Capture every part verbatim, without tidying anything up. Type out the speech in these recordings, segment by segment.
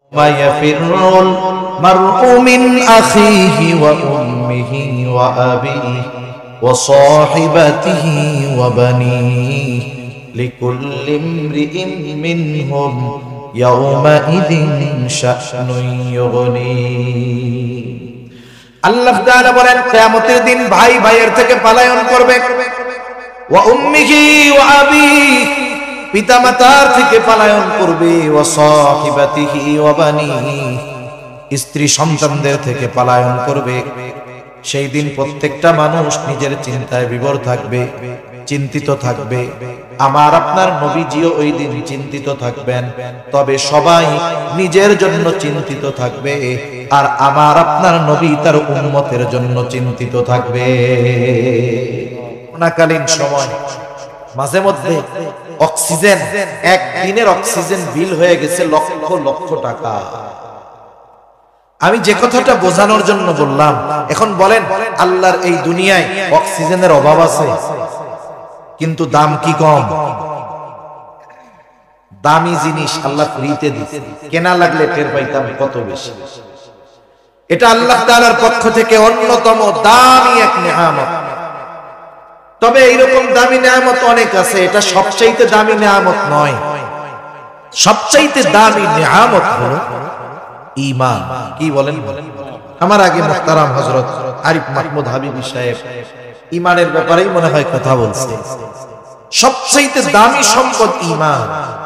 মায়াফিরুল মারউ মিন আখিহি ওয়া উম্মিহি ওয়া আবিহি ওয়া সাহিবাতিহি ওয়া বানিহি লিকুল্লি ইমরিইন মিনহুম ইয়াওমাইযিন শা'নুন ইউগনি। আল্লাহ তাআলা বলেন কিয়ামতের দিন ভাই ভাইয়ের থেকে পলায়ন করবে, ওয়া উম্মিহি ওয়া আবিহি পিতামাতার থেকে পলায়ন করবে, ওয়া সাহিবাতিহি ওয়া বানিহি স্ত্রী সন্তানদের থেকে পলায়ন করবে। সেই দিন প্রত্যেকটা মানুষ নিজের চিন্তায় বিভোর থাকবে, চিন্তিত থাকবে। আমার আপনার নবীজিও ওই দিন চিন্তিত থাকবেন, তবে সবাই নিজের জন্য চিন্তিত থাকবে, আর আমার আপনার নবী তার উম্মতের জন্য চিন্তিত থাকবে। করোনাকালীন সময় মাঝে মধ্যে অক্সিজেন, এক দিনের অক্সিজেন বিল হয়ে গেছে লক্ষ লক্ষ টাকা। আমি যে কথাটা বোঝানোর জন্য বললাম, এখন বলেন আল্লাহর এই দুনিয়ায় অক্সিজেনের অভাব আছে, কিন্তু দাম কি কম? দামি জিনিস আল্লাহ ফ্রিতে দিচ্ছে, কেনা লাগলে টের পাইতাম কত বেশি। এটা আল্লাহ তাআলার পক্ষ থেকে অন্যতম দামি এক নেয়ামত। তবে এইরকম দামি নেয়ামত অনেক আছে, এটা সবচাইতে দামি নেয়ামত নয়। সবচাইতে দামি নেয়ামত হলো ঈমান। কি বলেন? আমার আগে মুহতারাম হযরত আরিফ মাহমুদ হাবিবি সাহেব ঈমানের ব্যাপারেই মনে হয় কথা বলছে। সবচাইতে দামি সম্পদ ঈমান।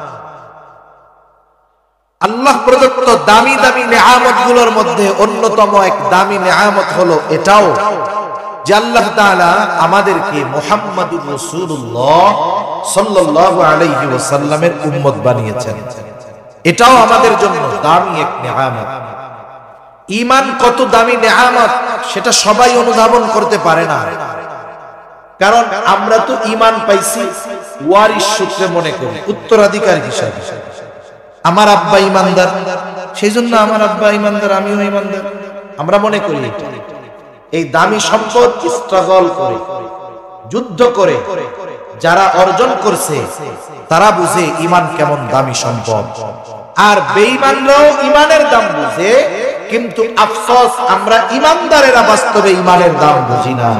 আল্লাহ প্রদত্ত দামি দামি নেয়ামত গুলোর মধ্যে অন্যতম এক দামি নেয়ামত হলো এটাও যে আল্লাহ তাআলা আমাদেরকে মুহাম্মাদুর রাসূলুল্লাহ সাল্লাল্লাহু আলাইহি ওয়াসাল্লামের উম্মত বানিয়েছেন। এটাও আমাদের জন্য দামি এক নেয়ামত। ঈমান কত দামি নেয়ামত সেটা সবাই অনুধাবন করতে পারে না, কারণ আমরা তো ঈমান পাইছি ওয়ারিশ সূত্রে, মনে করি উত্তরাধিকার হিসাবে। আমার আব্বা ঈমানদার, সেই জন্য আমার আব্বা ঈমানদার, আমিও ঈমানদার, আমরা মনে করি। এই দামি সম্পদ স্ট্রাগল করে, যুদ্ধ করে যারা অর্জন করছে তারা বুঝে ঈমান কেমন দামি সম্পদ। আর বেঈমানরাও ঈমানের দাম বুঝে, কিন্তু আফসোস আমরা ঈমানদারেরা বাস্তবে ঈমানের দাম বুঝি না।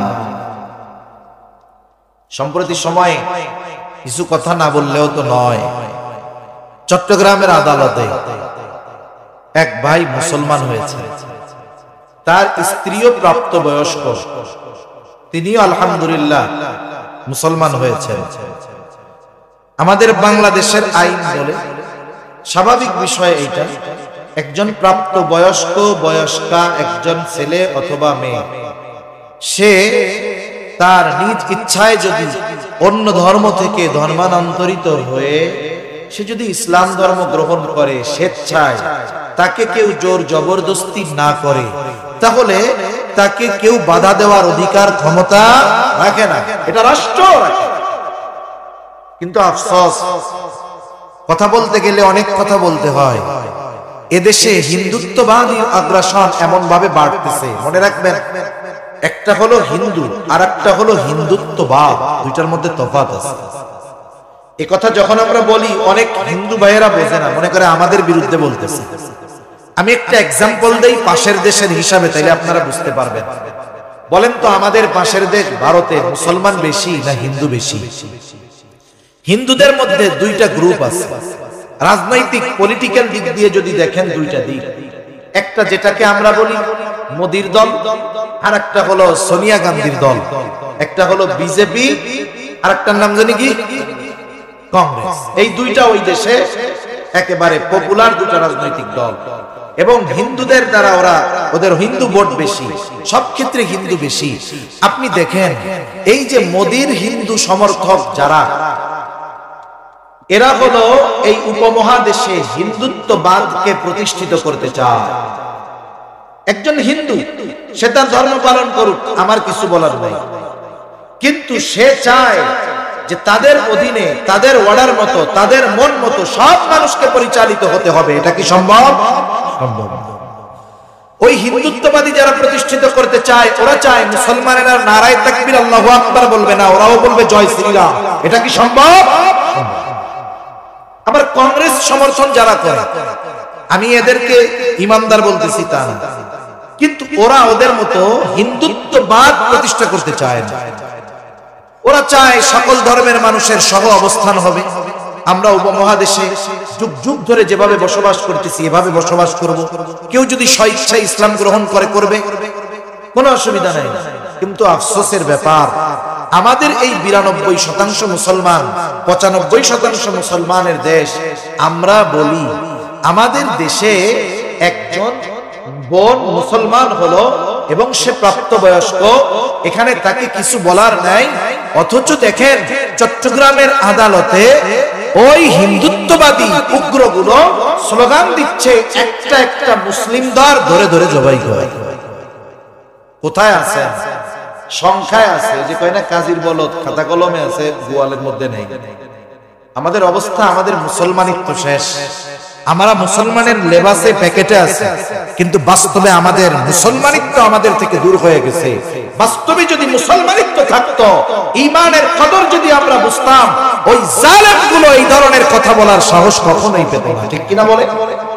সম্প্রতি সময়ে কিছু কথা না বললেও তো নয়, চট্টগ্রামের আদালতে এক ভাই মুসলমান হয়েছে, তার স্ত্রীও প্রাপ্তবয়স্ক, তিনিও আলহামদুলিল্লাহ মুসলমান হয়েছেন। আমাদের বাংলাদেশের আইন বলে স্বাভাবিক বিষয় এইটা, একজন প্রাপ্তবয়স্ক বয়স্কা একজন ছেলে অথবা মেয়ে, সে তার নিজ ইচ্ছায় যদি অন্য ধর্ম থেকে ধর্মান্তরিত হয়ে সে যদি ইসলাম ধর্ম গ্রহণ করে স্বেচ্ছায়, তাকে কেউ জোর জবরদস্তি না করে, তাহলে তাকে কেউ বাধা দেওয়ার অধিকার ক্ষমতা রাখে না, এটা রাষ্ট্র রাখে। কিন্তু আফসোস, কথা বলতে গেলে অনেক কথা বলতে হয়। এদেশে হিন্দুত্ববাদী আগ্রাসন এমন ভাবে বাড়তেছে, মনে রাখবেন একটা হলো হিন্দু আর একটা হলো হিন্দুত্ববাদ, দুইটার মধ্যে তফাৎ আছে। এই কথা যখন আমরা বলি অনেক হিন্দু ভাইয়েরা বোঝে না, মনে করে আমাদের বিরুদ্ধে বলতেছে। আমি একটা এক্সাম্পল দেই পাশের দেশের হিসাবে, তাইলে আপনারা বুঝতে পারবেন। বলেন তো আমাদের পাশের দেশ ভারতে মুসলমান বেশি না হিন্দু বেশি? হিন্দুদের মধ্যে দুইটা গ্রুপ আছে, রাজনৈতিক পলিটিক্যাল দিক দিয়ে যদি দেখেন দুইটা দিক, একটা যেটাকে আমরা বলি মোদির দল, আর একটা হলো সোনিয়া গান্ধীর দল। একটা হলো বিজেপি আর একটার নাম জানি কি কংগ্রেস। এই দুইটা ওই দেশে একেবারে পপুলার দুটা রাজনৈতিক দল, এবং হিন্দুদের দ্বারা ওরা, ওদের হিন্দু ভোট বেশি, সব ক্ষেত্রে হিন্দু বেশি। আপনি দেখেন এই যে মোদির হিন্দু সমর্থক যারা, এরা হলো এই উপমহাদেশে হিন্দুত্ববাদকে প্রতিষ্ঠিত করতে চায়। একজন হিন্দু সে তার ধর্ম পালন করুক, আমার কিছু বলার নাই, কিন্তু সে চায় যে তাদের অধীনে, তাদের অর্ডার মতো, তাদের মন মতো সব মানুষকে পরিচালিত হতে হবে। এটা কি সম্ভব? সম্ভব। ওই হিন্দুত্ববাদী যারা প্রতিষ্ঠিত করতে চায়, ওরা চায় মুসলমানেরা নারায়ে তাকবীর আল্লাহু আকবার বলবে না, ওরাও বলবে জয় শ্রীরাম। এটা কি সম্ভব? আবার কংগ্রেস সমর্থন যারা করে, আমি এদেরকে ইমানদার বলতেছি তা না, কিন্তু ওরা ওদের মতো হিন্দুত্ববাদ প্রতিষ্ঠা করতে চায় না। ওরা চায় সকল ধর্মের মানুষের সহ অবস্থান হবে, আমরা উপমহাদেশে যুগ যুগ ধরে যেভাবে বসবাস করতেছি এভাবে বসবাস করব। কেউ যদি স্বেচ্ছায় ইসলাম গ্রহণ করে করবে, কোনো অসুবিধা নাই। কিন্তু আফসোসের ব্যাপার, আমাদের এই বিরানব্বই শতাংশ মুসলমান, পঁচানব্বই শতাংশ মুসলমানের দেশ, আমরা বলি আমাদের দেশে একজন বোন মুসলমান হলো এবং সে প্রাপ্তবয়স্ক, এখানে তাকে কিছু বলার নাই। অথচ দেখেন চট্টগ্রামের আদালতে ওই হিন্দুত্ববাদী উগ্রগুলো স্লোগান দিচ্ছে, একটা একটা মুসলিম দর ধরে ধরে জবাই করে। কোথায় আছে? সংখ্যায় আছে, যে কয় না কাজীর বলদ খাতা কলমে আছে, গোয়ালের মধ্যে নেই। আমাদের অবস্থা, আমাদের মুসলমানিত্ব শেষ। আমরা মুসলমানের লেবাসে প্যাকেটে আছে, কিন্তু বাস্তবে আমাদের মুসলমানিত্ব আমাদের থেকে দূর হয়ে গেছে। বাস্তবে যদি মুসলমানিত্ব থাকতো, ঈমানের কদর যদি আমরা বুঝতাম, ওই জালেমগুলো এই ধরনের কথা বলার সাহস কখনোই পেত না। ঠিক কিনা বলে?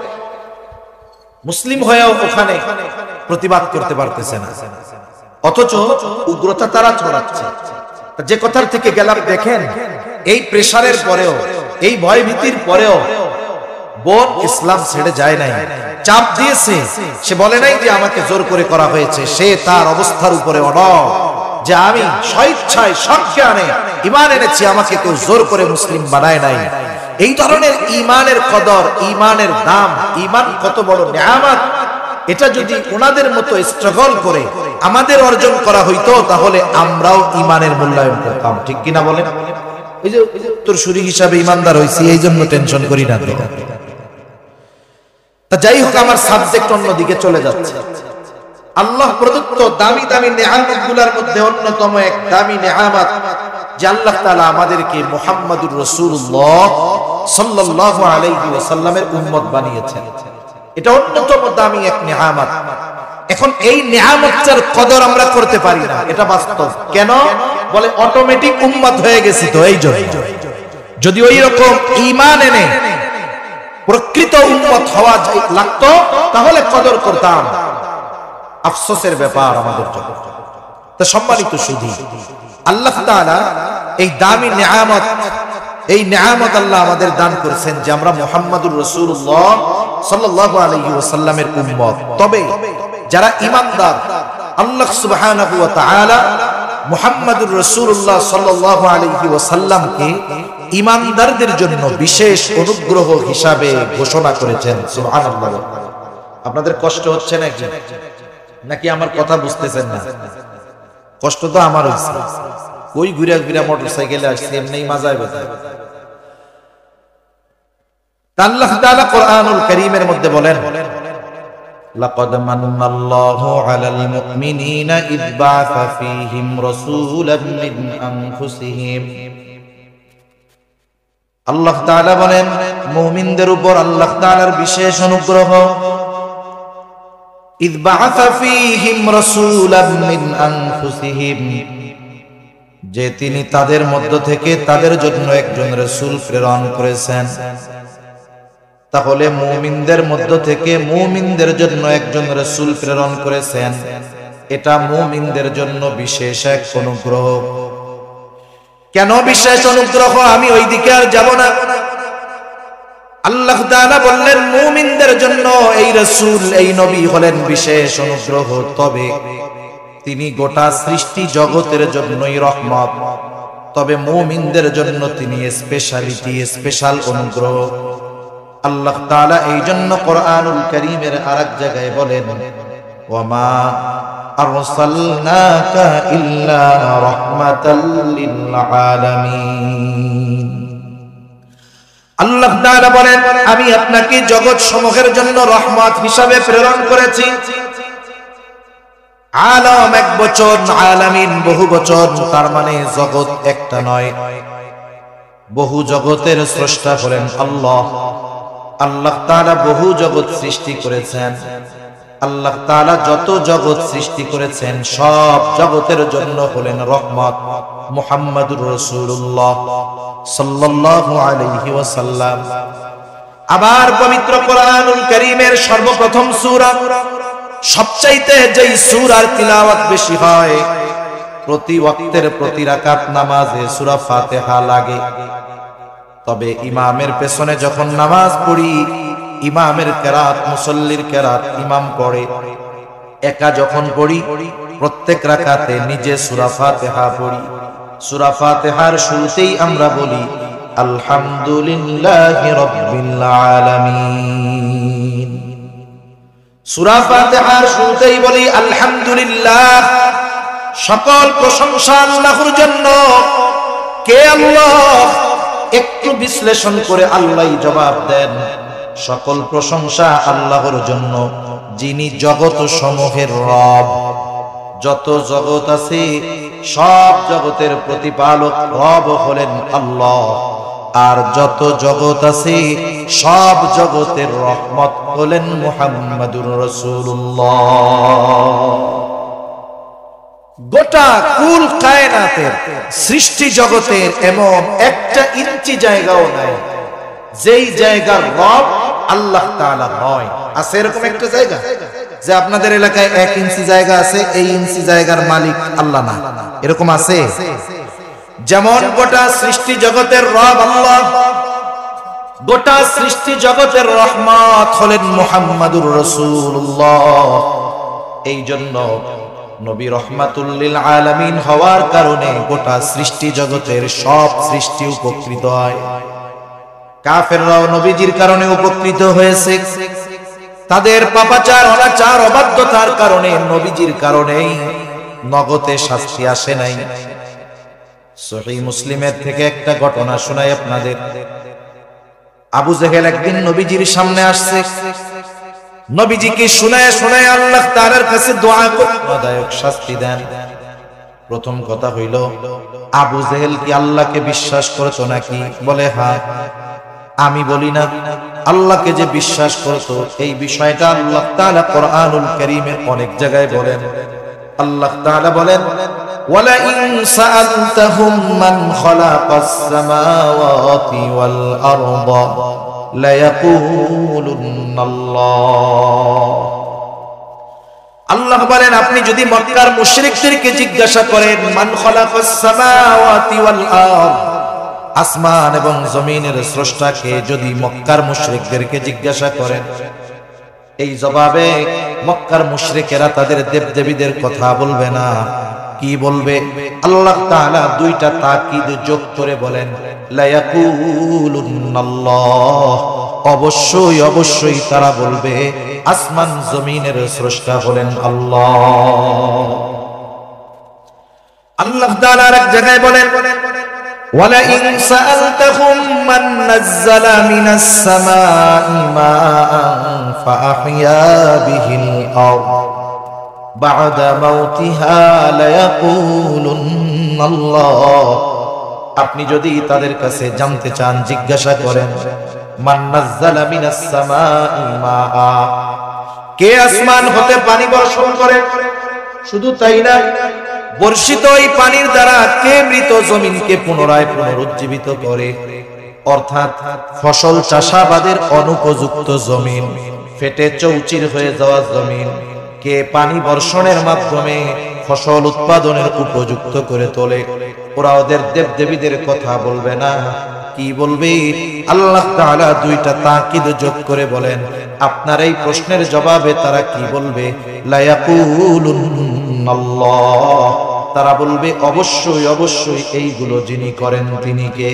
মুসলিম হয়েও ওখানে প্রতিবাদ করতে পারতেছে না, অথচ উগ্রতা তারা ছড়াচ্ছে। যে কথার থেকে গেলাম, দেখেন এই প্রেসারের পরেও, এই ভয় ভীতির পরেও বোন ইসলাম ছেড়ে যায় নাই, চাপ দিয়েছে। সে বলে নাই যে আমাকে জোর করে করা হয়েছে, সে তার অবস্থার উপরে অনড় যে আমি স্বেচ্ছায় সজ্ঞানে ঈমান এনেছি, আমাকে কেউ জোর করে মুসলিম বানায় নাই। এই ধরনের ঈমানের কদর, ঈমানের দাম, ঈমান কত বড় নিয়ামত, এটা যদি ওনাদের মতো স্ট্রাগল করে আমাদের অর্জন করা হইতো, তাহলে আমরাও ঈমানের মূল্যায়ন করতাম। ঠিক কিনা বলেন? এই যে উত্তরসূরি হিসাবে ঈমানদার হইছি, এই জন্য টেনশন করি না। তা যাই হোক, আমার সাবজেক্ট অন্যদিকে চলে যাচ্ছে। আল্লাহ প্রদত্ত দামি দামি নেয়ামতগুলোর মধ্যে অন্যতম এক দামি নেয়ামত যে আল্লাহ তাআলা আমাদেরকে মুহাম্মাদুর রাসূলুল্লাহ সাল্লাল্লাহু আলাইহি ওয়াসাল্লামের উম্মত বানিয়েছেন। এটা অন্যতম দামি এক নেয়ামত। এখন এই নেয়ামতটার কদর আমরা করতে পারি না, এটা বাস্তব। কেন? বলে অটোমেটিক উম্মত হয়ে গেছি তো, এই জন্য। যদি ওই রকম ঈমান এনে প্রকৃত উম্মত হওয়া লাগতো, তাহলে কদর করতাম। আফসোসের ব্যাপার আমাদের জন্য। তা সম্মানিত সুধী, আল্লাহ তাআলা এই দামি নেয়ামত, এই নেয়ামত আল্লাহ আমাদের দান করেছেন যে আমরা মুহাম্মাদুর রাসূলুল্লাহ সাল্লাল্লাহু আলাইহি ওয়াসাল্লামের উম্মত। তবে যারা ঈমানদার, আল্লাহ সুবহানাহু ওয়া তাআলা মুহাম্মাদুর রাসূলুল্লাহ সাল্লাল্লাহু আলাইহি ওয়াসাল্লামকে ঈমানদারদের জন্য বিশেষ অনুগ্রহ হিসাবে ঘোষণা করেছেন। সুবহানাল্লাহ। আপনাদের কষ্ট হচ্ছে নাকি? নাকি আমার কথা বুঝতেছেন না? কষ্ট তো আমার হচ্ছে। ওই ঘুরে ঘুরে মোটরসাইকেলে আসছে, এমনি মাজায় বাজায়। আল্লাহ তাআলা কোরআনুল কারীমের মধ্যে বলেন, লাকাদ মান্নাল্লাহু আলাল মুমিনিনা ইয বা'আসা ফীহিম রাসূলাম মিন আনফুসিহিম। আল্লাহ তাআলা বলেন, মুমিনদের উপর আল্লাহ তাআলার বিশেষ অনুগ্রহ। ইয বা'আসা ফীহিম রাসূলাম মিন আনফুসিহিম, যে তিনি তাদের মধ্য থেকে তাদের জন্য একজন রাসূল প্রেরণ করেছেন। তাহলে মুমিনদের মধ্য থেকে মুমিনদের জন্য একজন রাসূল প্রেরণ করেছেন, এটা মুমিনদের জন্য বিশেষ এক অনুগ্রহ। কেন বিশেষ অনুগ্রহ? আমি ওই দিকে আর যাব না। আল্লাহ তাআলা বললেন মুমিনদের জন্য এই রাসূল, এই নবী হলেন বিশেষ অনুগ্রহ। তবে তিনি গোটা সৃষ্টি জগতের জন্যই রহমত। তবে মুমিনদের জন্য তিনি স্পেশালিটি, স্পেশাল অনুগ্রহ। আল্লাহ তাআলা এই জন্য কোরআনুল কারীমের আরেক জায়গায় বলেন, ওয়ামা আরসালনাকা ইল্লা রাহমাতাল লিল আলামিন। আল্লাহ তাআলা বলেন, আমি আপনাকে জগৎ সমূহের জন্য রহমত হিসাবে প্রেরণ করেছি। আলম এক বচন, আলামিন বহু বচন, তার মানে জগৎ একটা নয়, বহু জগতের স্রষ্টা হলেন আল্লাহ। আল্লাহ তাআলা বহু জগৎ সৃষ্টি করেছেন। আল্লাহ তাআলা যত জগৎ সৃষ্টি করেছেন সব জগতের জন্য হলেন রহমত। মুহাম্মাদুর রাসূলুল্লাহ সাল্লাল্লাহু আলাইহি ওয়াসাল্লাম আবার পবিত্র কোরআনুল কারীমের সর্বপ্রথম সূরা, সবচাইতে যেই সূরার তিলাওয়াত বেশি হয়, প্রতি ওয়াক্তের প্রতি রাকাত নামাজে সূরা ফাতিহা লাগে। তবে ইমামের পেছনে যখন নামাজ পড়ি, ইমামের কেরাত, মুসল্লির কেরাত ইমাম পড়ে, একা যখন পড়ি প্রত্যেক রাকাতে নিজে সূরা ফাতিহা পড়ি। সূরা ফাতিহার শুরুতেই আমরা বলি আলহামদুলিল্লাহি রাব্বিল আলামিন। সূরা ফাতিহার শুরুতেই বলি আলহামদুলিল্লাহ, সকল প্রশংসা আল্লাহর জন্য। কে আল্লাহ? একটু বিশ্লেষণ করে আল্লাহই জবাব দেন, সকল প্রশংসা আল্লাহর জন্য, যিনি জগৎ সমূহের রব। যত জগৎ আছে সব জগতের প্রতিপালক রব হলেন আল্লাহ, আর যত জগৎ আছে সব জগতের রহমত হলেন মুহাম্মাদুর রাসূলুল্লাহ। গোটা কুল কায়নাতের সৃষ্টি জগতের এমন একটা ইঞ্চি জায়গাও নাই যেই জায়গার রব আল্লাহ তাআলা নয়। আছে এরকম একটা জায়গা যে আপনাদের এলাকায় এক ইঞ্চি জায়গা আছে, এই ইঞ্চি জায়গার মালিক আল্লাহ না? এরকম আছে? যেমন গোটা সৃষ্টি জগতের রব আল্লাহ, গোটা সৃষ্টি জগতের রহমত হলেন মুহাম্মাদুর রাসূলুল্লাহ। এই জন্য নবী রহমাতুল লিল আলামিন হওয়ার কারণে গোটা সৃষ্টি জগতের সব সৃষ্টি উপকৃত হয়। কাফেররাও নবীজির কারণে উপকৃত হয়েছে, তাদের পাপাচার অনাচার অবাধ্যতার কারণে নবীজির কারণেই নগদে শাস্তি আসে নাই। সহিহ মুসলিমের থেকে একটা ঘটনা শোনাই আপনাদের। আবু জেহেল একদিন নবীজির সামনে আসছে, নবীজিকে শুনায় শুনায় আল্লাহ তাআলার কাছে দোয়া করে দায়ক শাস্তি দেন। প্রথম কথা হইল, আবু জেহেল কি আল্লাহকে বিশ্বাস করতো নাকি? বলে হ্যাঁ। আমি বলি না। আল্লাহকে যে বিশ্বাস করতো এই বিষয়টা আল্লাহ তাআলা কোরআনুল কারীমের অনেক জায়গায় বলেন। আল্লাহ তাআলা বলেন, ওয়ালা ইন সাআলতাহুম মান খালাকাস সামাওয়াতি ওয়াল আরদা লা ইয়াকুলুন্নাল্লাহ। আল্লাহ বলেন, আপনি যদি মক্কার মুশরিকদেরকে জিজ্ঞাসা করেন মান খালাকাস সামাওয়াতি ওয়াল আরদ, আসমান এবং জমিনের স্রষ্টাকে যদি মক্কার মুশরিকদেরকে জিজ্ঞাসা করেন, এই জবাবে মক্কার মুশরিকেরা তাদের দেবদেবীদের কথা বলবে না। কি বলবে? আল্লাহ তাআলা দুইটা তাকিদ যোগ করে বলেন লা ইয়াকুলুন্নাল্লাহ, অবশ্যই অবশ্যই তারা বলবে আসমান জমিনের স্রষ্টা হলেন আল্লাহ। আল্লাহ তাআলা এক জায়গায় বলেন, ওয়ালা ইন সাআলতাহুম মান নাযালা মিনাস সামাই মাআন ফাআহইয়া বিহিল আরদ বা'দা মাউতিহা লা ইয়াকুলুন্নাল্লাহ। আপনি যদি তাদের কাছে জানতে চান, জিজ্ঞাসা করেন মান নাযালা মিনাস সামাই মাআ, কে আসমান হতে পানি বর্ষণ করে? শুধু তাই না, বর্ষিত এই পানির দ্বারা কে মৃত জমিনকে পুনরায় পুনরুজ্জীবিত করে? অর্থাৎ ফসল চাষাবাদের অনুপযুক্ত জমিন, ফেটে চৌচির হয়ে যাওয়া জমিন কে পানি বর্ষণের মাধ্যমে ফসল উৎপাদনের উপযুক্ত করে তোলে? ওরা ওদের দেবদেবীদের কথা বলবে না। কি বলবে? আল্লাহ তাআলা দুইটা তাকিদ যোগ করে বলেন, আপনার এই প্রশ্নের জবাবে তারা কি বলবে? লা ইয়াকুলুন্নাল্লাহ, তারা বলবে অবশ্যই অবশ্যই এইগুলো যিনি করেন তিনি কে?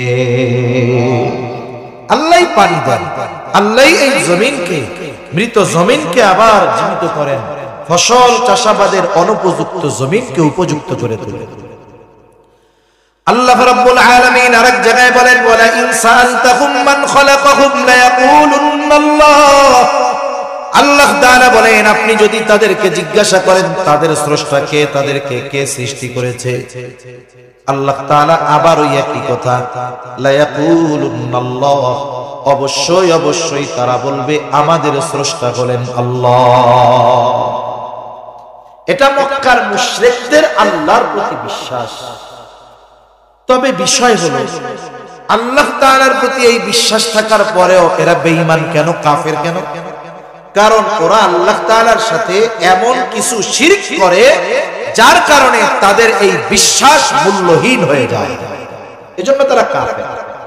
আল্লাহই পানি দেন, আল্লাহই এই জমিনকে, মৃত জমিনকে আবার জীবিত করেন, ফসল চাষাবাদের অনুপযুক্ত জমিনকে উপযুক্ত করে তোলেন। আল্লাহ রাব্বুল আলামিন আরেক জায়গায় বলেন, ওয়ালা ইন সাআলতাহুম মান খালাকাহুম লা ইয়াকুলুন্নাল্লাহ। আল্লাহ তাআলা বলেন, আপনি যদি তাদেরকে জিজ্ঞাসা করেন তাদের স্রষ্টা কে, তাদেরকে কে সৃষ্টি করেছে, আল্লাহ তাআলা আবার ওই একই কথা লা ইয়াকুলুন্নাল্লাহ, অবশ্যই অবশ্যই তারা বলবে আমাদের স্রষ্টা হলেন আল্লাহ। এটা মক্কার মুশরিকদের আল্লাহর প্রতি বিশ্বাস। তবে বিষয় হলো আল্লাহ তাআলার প্রতি এই বিশ্বাস থাকার পরেও এরা বেঈমান কেন, কাফের কেন? কারণ ওরা আল্লাহ তাআলার সাথে এমন কিছু শিরক করে যার কারণে তাদের এই বিশ্বাস মূল্যহীন হয়ে যায়, এজন্য তারা কাফের।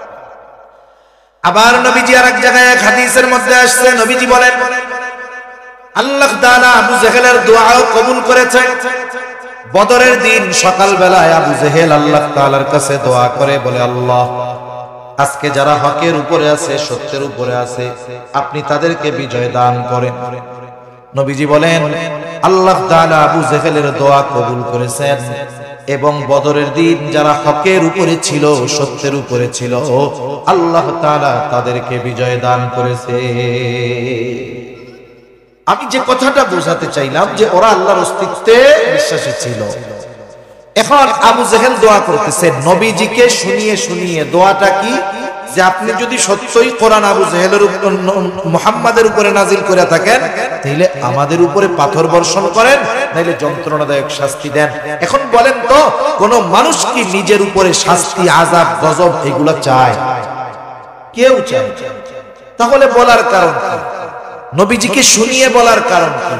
আবার নবীজি আরেক জায়গায় এক হাদিসের মধ্যে আসছে, নবীজি বলেন আল্লাহ তাআলা আবু জেহেলের দোয়াও কবুল করেছেন। বদরের দিন সকাল বেলায় আবু জেহেল আল্লাহ তাআলার কাছে দোয়া করে বলে, আল্লাহ, আজকে যারা হকের উপরে আছে, সত্যের উপরে আছে, আপনি তাদেরকে বিজয় দান করেন। নবীজি বলেন আল্লাহ তাআলা আবু জেহেলের দোয়া কবুল করেছেন এবং বদরের দিন যারা হকের উপরে ছিল, সত্যের উপরে ছিল, আল্লাহ তাআলা তাদেরকে বিজয় দান করেছে। আমি যে কথাটা বোঝাতে চাইলাম যে ওরা আল্লাহর অস্তিত্বে বিশ্বাসী ছিল। এখন আবু জেহেল দোয়া করতেছে নবীজিকে শুনিয়ে শুনিয়ে। দোয়াটা কি? যে আপনি যদি সত্যই কোরআন আবু জেহেলের উপর, মুহাম্মাদের উপরে নাজিল করে থাকেন, তাহলে আমাদের উপরে পাথর বর্ষণ করেন, নাইলে যন্ত্রণাদায়ক শাস্তি দেন। এখন বলেন তো, কোন মানুষ কি নিজের উপরে শাস্তি, আযাব, গজব এগুলা চায়? কেউ চায়? তাহলে বলার কারণ কি? নবীজিকে শুনিয়ে বলার কারণ কি?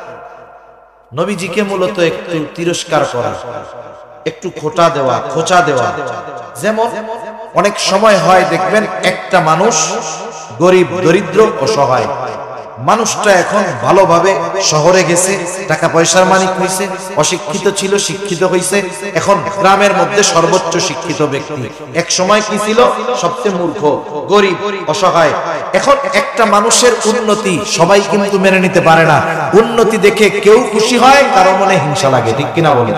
নবীজিকে মূলত একটু তিরস্কার করা, একটু খোটা দেওয়া, খোঁচা দেওয়া। যেমন অনেক সময় হয় দেখবেন একটা মানুষ গরিব, দরিদ্র, অসহায় মানুষটা এখন ভালোভাবে শহরে গেছে, টাকা পয়সার মালিক হয়েছে, অশিক্ষিত ছিল, শিক্ষিত হয়েছে, এখন গ্রামের মধ্যে সর্বোচ্চ শিক্ষিত ব্যক্তি। এক সময় কি ছিল? সবচেয়ে মূর্খ, গরিব, অসহায়। এখন একটা মানুষের উন্নতি সবাই কিন্তু মেনে নিতে পারে না। উন্নতি দেখে কেউ খুশি হয়, কারো মনে হিংসা লাগে, ঠিক কিনা বলে?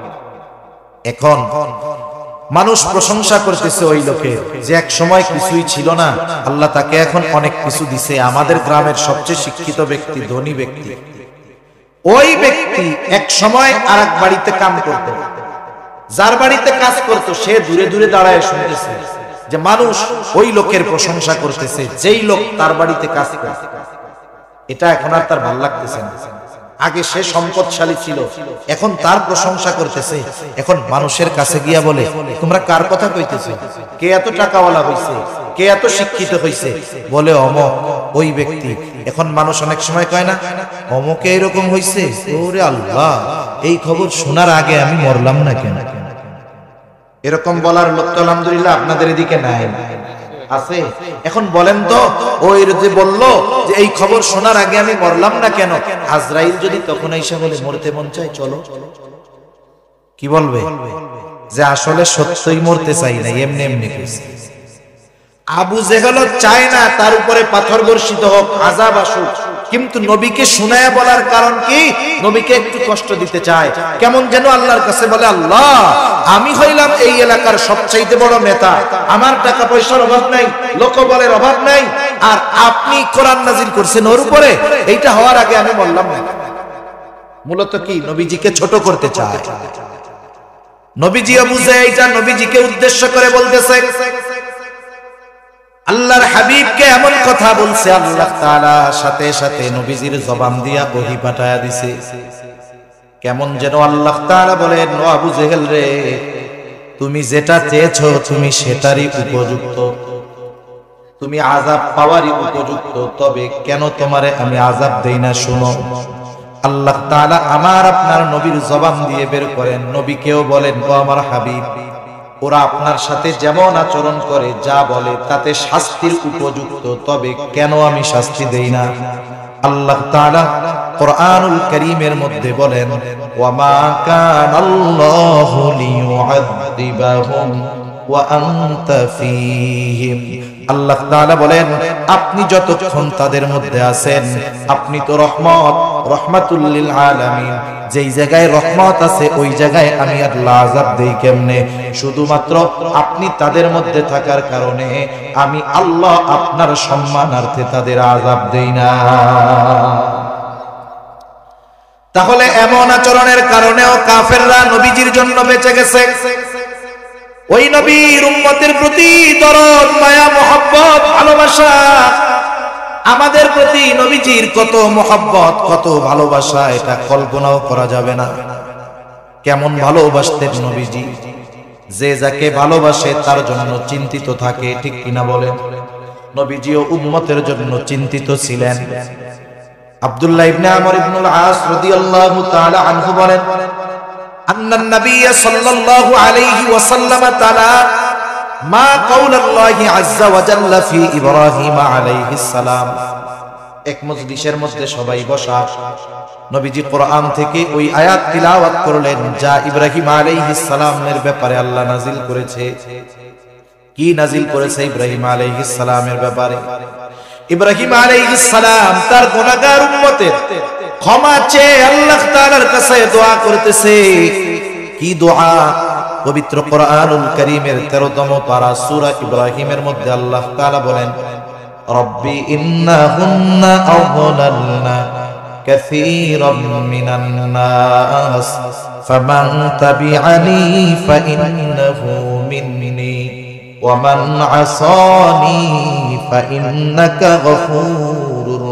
এখন মানুষ প্রশংসা করতেছে ওই লোকের যে এক সময় কিছুই ছিল না, আল্লাহ তাকে এখন অনেক কিছু দিছে। আমাদের গ্রামের সবচেয়ে শিক্ষিত ব্যক্তি, ধনী ব্যক্তি, ওই ব্যক্তি এক সময় আরেক বাড়িতে কাম করত, যার বাড়িতে কাজ করত সে দূরে দূরে দাঁড়ায় শুনতেছে যে মানুষ ওই লোকের প্রশংসা করতেছে, যেই লোক তার বাড়িতে কাজ করতে। এটা এখন আর তার ভালো লাগতেছে না। আগে সে সম্পদশালী ছিল, এখন তার প্রশংসা করতেছে। এখন মানুষের কাছে গিয়া বলে, তোমরা কার কথা কইতেছো? কে এত টাকাওয়ালা হইছে? কে এত শিক্ষিত হইছে? বলে অমক, ওই ব্যক্তি। এখন মানুষ অনেক সময় কয় না, অমকে এরকম হইছে, ওরে আল্লাহ, এই খবর শোনার আগে আমি মরলাম না কেন? এরকম বলার লোক তো আলহামদুলিল্লাহ আপনাদের এদিকে নাই, আছে? এখন বলেন তো, ওই যে বললো যে এই খবর শোনার আগে আমি মরলাম না কেন, আজরাইল যদি তখন এসে বলে মরতে মন চায়, চলো, কি বলবে? যে আসলে সত্যই মরতে চাই না, এমনি এমনি কইছে। আবু জেহেল চায় না তার উপরে পাথর বর্ষিত হোক, আযাব আসুক, কিন্তু নবীকে শুনায়া বলার কারণ কি? নবীকে একটু কষ্ট দিতে চায়। কেমন যেন আল্লাহর কাছে বলে, আল্লাহ, আমি হইলাম এই এলাকার সবচাইতে বড় নেতা, আমার টাকা পয়সার অভাব নাই, লোকবলের অভাব নাই, আর আপনি কোরআন নাজিল করছেন ওর উপরে, এইটা হওয়ার আগে আমি বললাম না। মূলত কি? নবীজিকে ছোট করতে চায়। নবীজিও বুঝে এইটা, নবীজিকে উদ্দেশ্য করে বলতেছে। আল্লাহর হাবিবকে এমন কথা বলছে, আল্লাহ তাআলা সাথে সাথে নবীজির জবান দিয়া ওহী পাঠায়া দিছে। কেমন যেন আল্লাহ তাআলা বলেন, ও আবু জেহেল রে, তুমি যেটা চেয়েছো তুমি সেটারই উপযুক্ত, তুমি আযাব পাওয়ারই উপযুক্ত, তবে কেন তোমারে আমি আযাব দেই না শুনো। আল্লাহ তাআলা আমার আপনার নবীর জবান দিয়ে বের করেন, নবীকেও বলেন, ও আমার হাবিব, ওরা আপনার সাথে যেমন আচরণ করে, যা বলে তাতে শাস্তির উপযুক্ত, তবে কেন আমি শাস্তি দেই না। আল্লাহ তাআলা কোরআনুল কারীমের মধ্যে বলেন, ওয়া মা কানাল্লাহু লিয়ুআযযিবাহুম ওয়া আনতা ফীহিম। আল্লাহ তাআলা বলেন, আপনি যতক্ষণ তাদের মধ্যে আছেন, আপনি তো রহমত, রহমাতুল লিল আলামিন। যেই জায়গায় রহমত আছে ওই জায়গায় আমি আল্লাহ আযাব দেই কেমনে? শুধুমাত্র আপনি তাদের মধ্যে থাকার কারণে আমি আল্লাহ আপনার সম্মানার্থে তাদের আযাব দেই না। তাহলে এমন আচরণের কারণেও কাফেররা নবীজির জন্য বেঁচে গেছে। ওই নবীর উম্মতের প্রতি দরদ, মায়া, মহব্বত, ভালোবাসা, আমাদের প্রতি নবীজির কত মহব্বত, কত ভালোবাসা, এটা কল্পনাও করা যাবে না। কেমন ভালোবাসতেন নবীজি। যে যাকে ভালোবাসে তার জন্য চিন্তিত থাকে, ঠিক কিনা বলেন? নবীজিও উম্মতের জন্য চিন্তিত ছিলেন। আব্দুল্লাহ ইবনে আমর ইবনুল আস রাদিয়াল্লাহু তাআলা আনহু বলেন, আন্নান নবী সাল্লাল্লাহু আলাইহি ওয়াসাল্লাম তাআলা মা কাউলুল্লাহি আযজা ওয়া জাল্লা ফি ইব্রাহিম আলাইহিস সালাম। এক মজলিসের মধ্যে সবাই বসা, নবীজি কোরআন থেকে ওই আয়াত তিলাওয়াত করলেন যা ইব্রাহিম আলাইহিস সালামের ব্যাপারে আল্লাহ নাজিল করেছে। কি নাজিল করেছে ইব্রাহিম আলাইহিস সালামের ব্যাপারে? ইব্রাহিম আলাইহিস সালাম তার গুনাহগার উম্মতের ক্ষমা চেয়ে আল্লাহ তাআলার কাছে দোয়া করতেছে। কি দোয়া? পবিত্র কোরআনুল কারীমের তেরোতম পারা সূরা ইব্রাহিমের মধ্যে আল্লাহ তাআলা বলেন, রব্বি ইন্নাহুন্না আযলালনা কাসীরাম মিনান নাস ফামান তাবিআনি ফাইন্নাহু মিন্নি ওয়া মান আসানি ফাইন্নাকা গফুরুর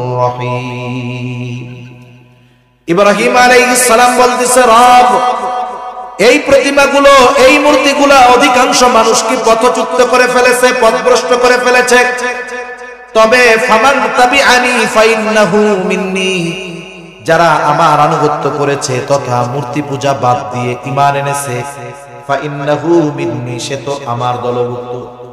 রহিম। ইব্রাহিম আলাইহিস সালাম বলতেছে, রব, এই প্রতিমাগুলো, এই মূর্তিগুলো অধিকাংশ মানুষকে পথচ্যুত করে ফেলেছে, পথভ্রষ্ট করে ফেলেছে। তবে ফামান তাবিআনি ফাইন্নাহু মিন্নি, যারা আমার আনুগত্য করেছে তথা মূর্তি পূজা বাদ দিয়ে ঈমান এনেছে, ফাইন্নাহু মিন্নি, সে তো আমার দলভুক্ত।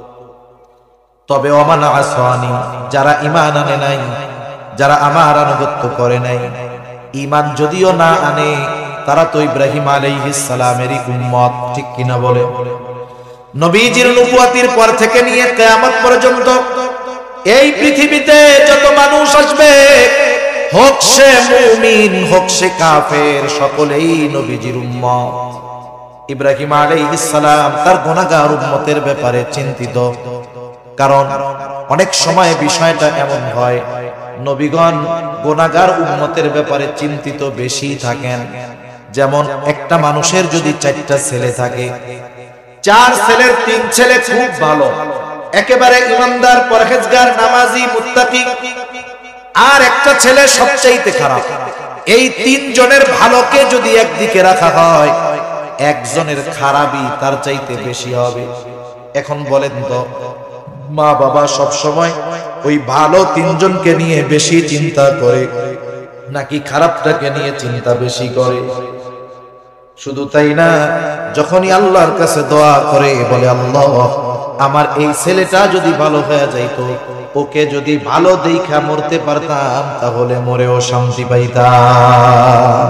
তবে ওমান আসানি, যারা ঈমান আনে নাই, যারা আমার আনুগত্য করে নাই, ঈমান যদিও না আনে, তারা তো ইব্রাহিম আলাইহিস সালামেরই উম্মত, ঠিক কিনা বলে? নবীজির নবুয়তির পর থেকে নিয়ে কিয়ামত পর্যন্ত এই পৃথিবীতে যত মানুষ আসবে, হোক সে মুমিন হোক সে কাফের, সকলেই নবীজির উম্মত। ইব্রাহিম আলাইহিস সালাম তার গুনাহগার উম্মতের ব্যাপারে চিন্তিত, কারণ অনেক সময় বিষয়টা এমন হয়, নবীগণ গুনাহগার উম্মতের ব্যাপারে চিন্তিত বেশি থাকেন। যেমন একটা মানুষের যদি চারটা ছেলে থাকে, চার ছেলের তিন ছেলে খুব ভালো, একেবারে ইমানদার, পরহেজগার, নামাজি, মুত্তাকি, আর একটা ছেলে সবচাইতে খারাপ। এই তিন জনের ভালোকে যদি একদিকে রাখা হয়, একজনের খারাপই তার চাইতে বেশি হবে। এখন বলেন তো, মা বাবা সব সময় ওই ভালো তিনজনকে নিয়ে বেশি চিন্তা করে নাকি খারাপটাকে নিয়ে চিন্তা বেশি করে? শুধু তাই না, যখনই আল্লাহর কাছে দোয়া করে বলে, আল্লাহ, আমার এই ছেলেটা যদি ভালো হয়ে যাইতো, ওকে যদি ভালো দেখা মরতে পারতাম, তাহলে মরেও শান্তি পাইতাম।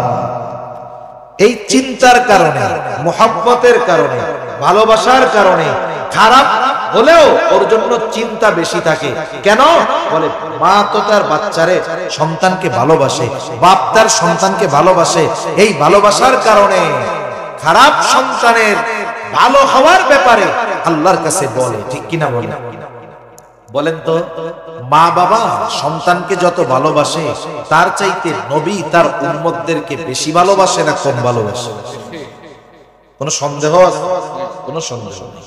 এই চিন্তার কারণে, মুহাব্বতের কারণে, ভালোবাসার কারণে খারাপ হলেও ওর জন্য চিন্তা বেশি থাকে। কেন? বলে, মা তো তার বাচ্চারে, সন্তানকে ভালোবাসে, বাপ তার সন্তানকে ভালোবাসে। এই ভালোবাসার কারণে খারাপ সন্তানের ভালো হওয়ার ব্যাপারে আল্লাহর কাছে বলে, ঠিক কিনা বলে? বলেন তো, মা বাবা সন্তানকে যত ভালোবাসে, তার চাইতে নবী তার উম্মতদেরকে বেশি ভালোবাসে না কম ভালোবাসে? কোন সন্দেহ আছে? কোন সন্দেহ নেই।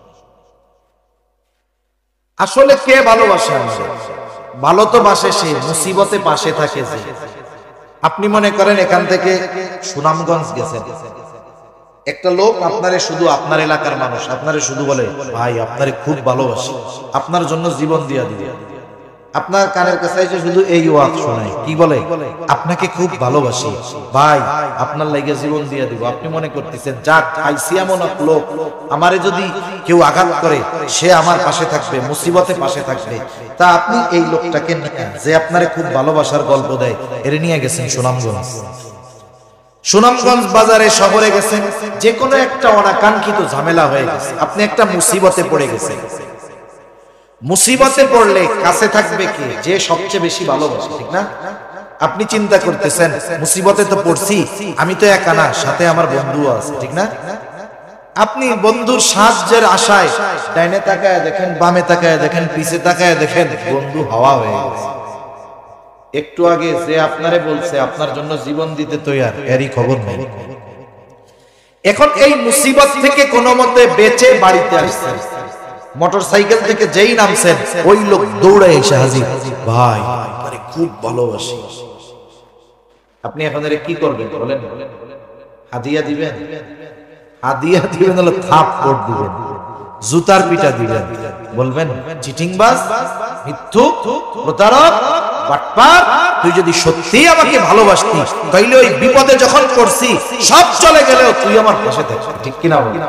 আসলে কে ভালোবাসে? ভালো তো বাসে সে, মুসিবতে পাশে থাকে যে। আপনি মনে করেন এখান থেকে সুনামগঞ্জ গেছেন, একটা লোক আপনারে, শুধু আপনার এলাকার মানুষ আপনারে শুধু বলে, ভাই আপনারে খুব ভালোবাসি, আপনার জন্য জীবন দিয়া দিবে। আপনার কানের কাছে এসে শুধু এই ওয়াজ শোনায়, কি বলে? আপনাকে খুব ভালোবাসি ভাই, আপনার লাগে জীবন দিয়ে দিব। আপনি মনে করতেছেন, যাক আইসি এমন এক লোক, আমারে যদি কেউ আঘাত করে সে আমার পাশে থাকবে, মুসিবতে পাশে থাকবে। তা আপনি এই লোকটাকে যে আপনারে খুব ভালোবাসার গল্প দেয়, এর নিয়ে গেছেন সুনামগঞ্জ। সুনামগঞ্জ বাজারে, শহরে গেছেন, যে কোনো একটা অনাকাঙ্ক্ষিত ঝামেলা হয়ে গেছে, আপনি একটা মুসিবতে পড়ে গেছেন। মুসিবতে পড়লে কাছে থাকবে কি? যে সবচেয়ে বেশি ভালোবাসে, ঠিক না? আপনি চিন্তা করতেছেন, মুসিবতে তো পড়ছি, আমি তো একা না, সাথে আমার বন্ধুও আছে, ঠিক না? আপনি বন্ধুর সাহায্যের আশায় ডাইনে তাকায় দেখেন, বামে তাকায় দেখেন, পিছে তাকায় দেখেন, বন্ধু হাওয়া হয়ে গেছে। একটু আগে যে আপনারে বলছে আপনার জন্য জীবন দিতে তৈয়ার, এরই খবর নেই। এখন এই মুসিবত থেকে কোনো মতে বেঁচে বাড়িতে আসছেন, মোটর সাইকেল থেকে যেই নামছেন, ওই লোক দৌড়ে এসে হাজির, ভাই আরে খুব ভালোবাসি। আপনি এখন কি করবেন বলেন? হাদিয়া দিবেন? হাদিয়া দিবেন হলো থাপ্পড় দিবেন, জুতার পিটা দিবেন, বলবেন চিটিংবাজ, মিথ্যুক, প্রতারক, বাটপার, তুই যদি সত্যি আমাকে ভালোবাসতি তাইলে ওই বিপদে যখন পড়ছি সব চলে গেলেও তুই আমার পাশে থাকবি, ঠিক কিনা বল?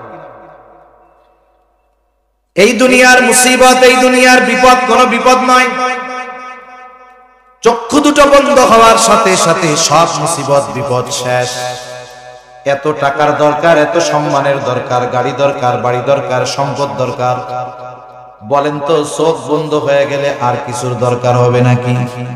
এই দুনিয়ার মুসিবত, এই দুনিয়ার বিপদ কোন বিপদ নয়। চক্ষু দুটো বন্ধ হওয়ার সাথে সাথে সব মুসিবত বিপদ শেষ। এত টাকার দরকার, এত সম্মানের দরকার, গাড়ি দরকার, বাড়ি দরকার, সম্পদ দরকার, বলেন তো চোখ বন্ধ হয়ে গেলে আর কিছুর দরকার হবে নাকি?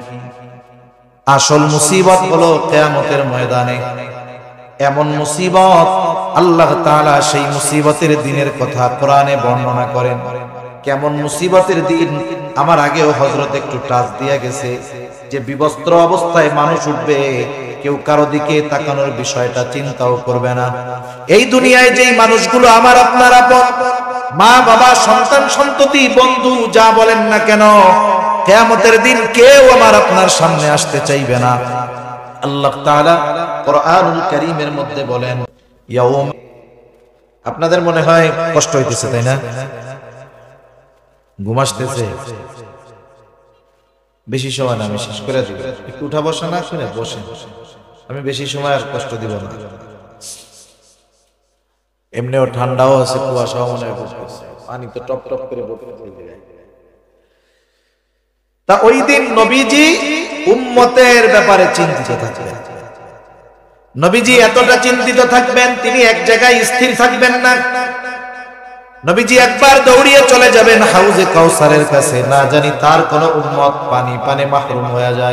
আসল মুসিবত হলো কিয়ামতের ময়দানে। এমন মুসিবত আল্লাহ তাআলা সেই মুসিবতের দিনের কথা কোরআনে বর্ণনা করেন। কেমন মুসিবতের দিন? আমার আগেও হযরত একটু টাচ দিয়ে গেছে যে বিবস্ত্র অবস্থায় মানুষ উঠবে, কেউ কারো দিকে তাকানোর বিষয়টা চিন্তাও করবে না। এই দুনিয়ায় যেই মানুষগুলো আমার আপনার আপন, মা বাবা, সন্তান সন্ততি, বন্ধু, যা বলেন না কেন, কিয়ামতের দিন কেউ আমার আপনার সামনে আসতে চাইবে না। আল্লাহ তাআলা কোরআনুল কারীমের মধ্যে বলেন, ইয়াউম, আপনাদের মনে হয় কষ্ট হইতেছে তাই না? ঘুম আসতেছে? বেশি সময় না, আমি শেষ করে দিব। একটু উঠা বসা না শুনে বসেন, আমি বেশি সময় আর কষ্ট দিব না। এমনিও ঠান্ডাও আছে, কুয়াশাও মনে হয় পড়তেছে, পানি তো টপ টপ করে পড়তেছে। তা ওই দিন নবীজি উম্মতের ব্যাপারে চিন্তিত থাকবেন। নবীজি এতটা চিন্তিত থাকবেন, তিনি এক জায়গায় স্থির থাকবেন না। নবীজি একবার দৌড়িয়ে চলে যাবেন হাউজে কাউসারের কাছে, না জানি তার কোন উম্মত পানি পানে মাহরুম হয়ে যায়।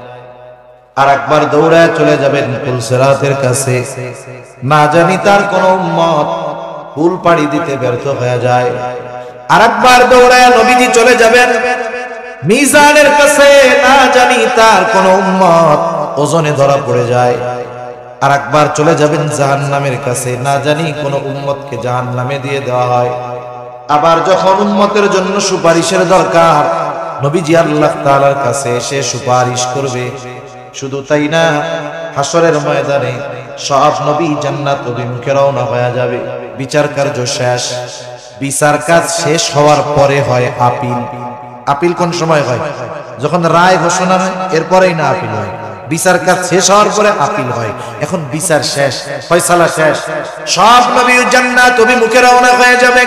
আর একবার দৌড়ায় চলে যাবেন পুলসিরাতের কাছে, না জানি তার কোন উম্মত পুল পাড়ি দিতে ব্যর্থ হয়ে যায়। আর একবার দৌড়ায় নবীজি চলে যাবেন মিজানের কাছে, না জানি তার কোন উম্মত ওজনে ধরা পড়ে যায়। আর একবার চলে যাবেন জাহান্নামের কাছে, না জানি কোন উম্মতকে জাহান্নামে দিয়ে দেওয়া হয়। আবার যখন উম্মতের জন্য সুপারিশের দরকার, নবীজি আল্লাহ তাআলার কাছে এসে সুপারিশ করবে। শুধু তাই না, হাসরের ময়দানে সব নবী জান্নাত অভিমুখে রওনা হয়ে যাবে। বিচার কার্য শেষ। বিচার কাজ শেষ হওয়ার পরে হয় আপিল। আপিল কোন সময় হয়? যখন রায় ঘোষণা হয়, এরপরেই না আপিল হয়। বিচার কাজ শেষ হওয়ার পরে আপিল হয়। এখন বিচার শেষ, ফয়সালা শেষ, সব নবী জান্নাত অভিমুখে রওনা হয়ে যাবে,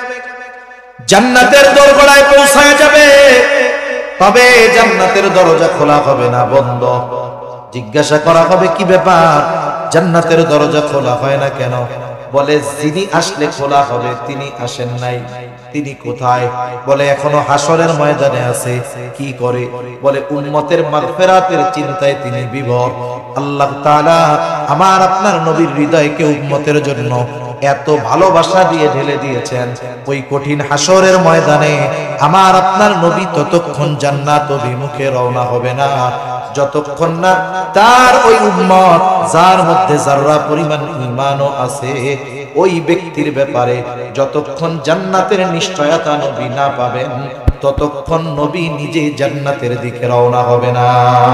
জান্নাতের দরজায় পৌঁছায় যাবে। তবে জান্নাতের দরজা খোলা হবে না, বন্ধ। জিজ্ঞাসা করা হবে, কি ব্যাপার, জান্নাতের দরজা খোলা হয় না কেন? বলে, যিনি আসলে খোলা হবে তিনি আসেন নাই। তিনি কোথায়? বলে, এখনো হাসরের ময়দানে আছে। কি করে? বলে, উম্মতের মাগফিরাতের চিন্তায় তিনি বিভোর। আল্লাহ তাআলা আমার আপনার নবীর হৃদয়কে উম্মতের জন্য এত ভালোবাসা দিয়ে ঢেলে দিয়েছেন, ওই কঠিন হাসরের ময়দানে আমার আপনার নবী ততক্ষণ জান্নাত অভিমুখে রওনা হবে না, যতক্ষণ না তার ওই উম্মত, যার মধ্যে যারা পরিমাণ ঈমানও আছে, ওই ব্যক্তির ব্যাপারে যতক্ষণ জান্নাতের নিশ্চয়তা নবী না পাবেন, ততক্ষণ নবী নিজে জান্নাতের দিকে রওনা হবে না।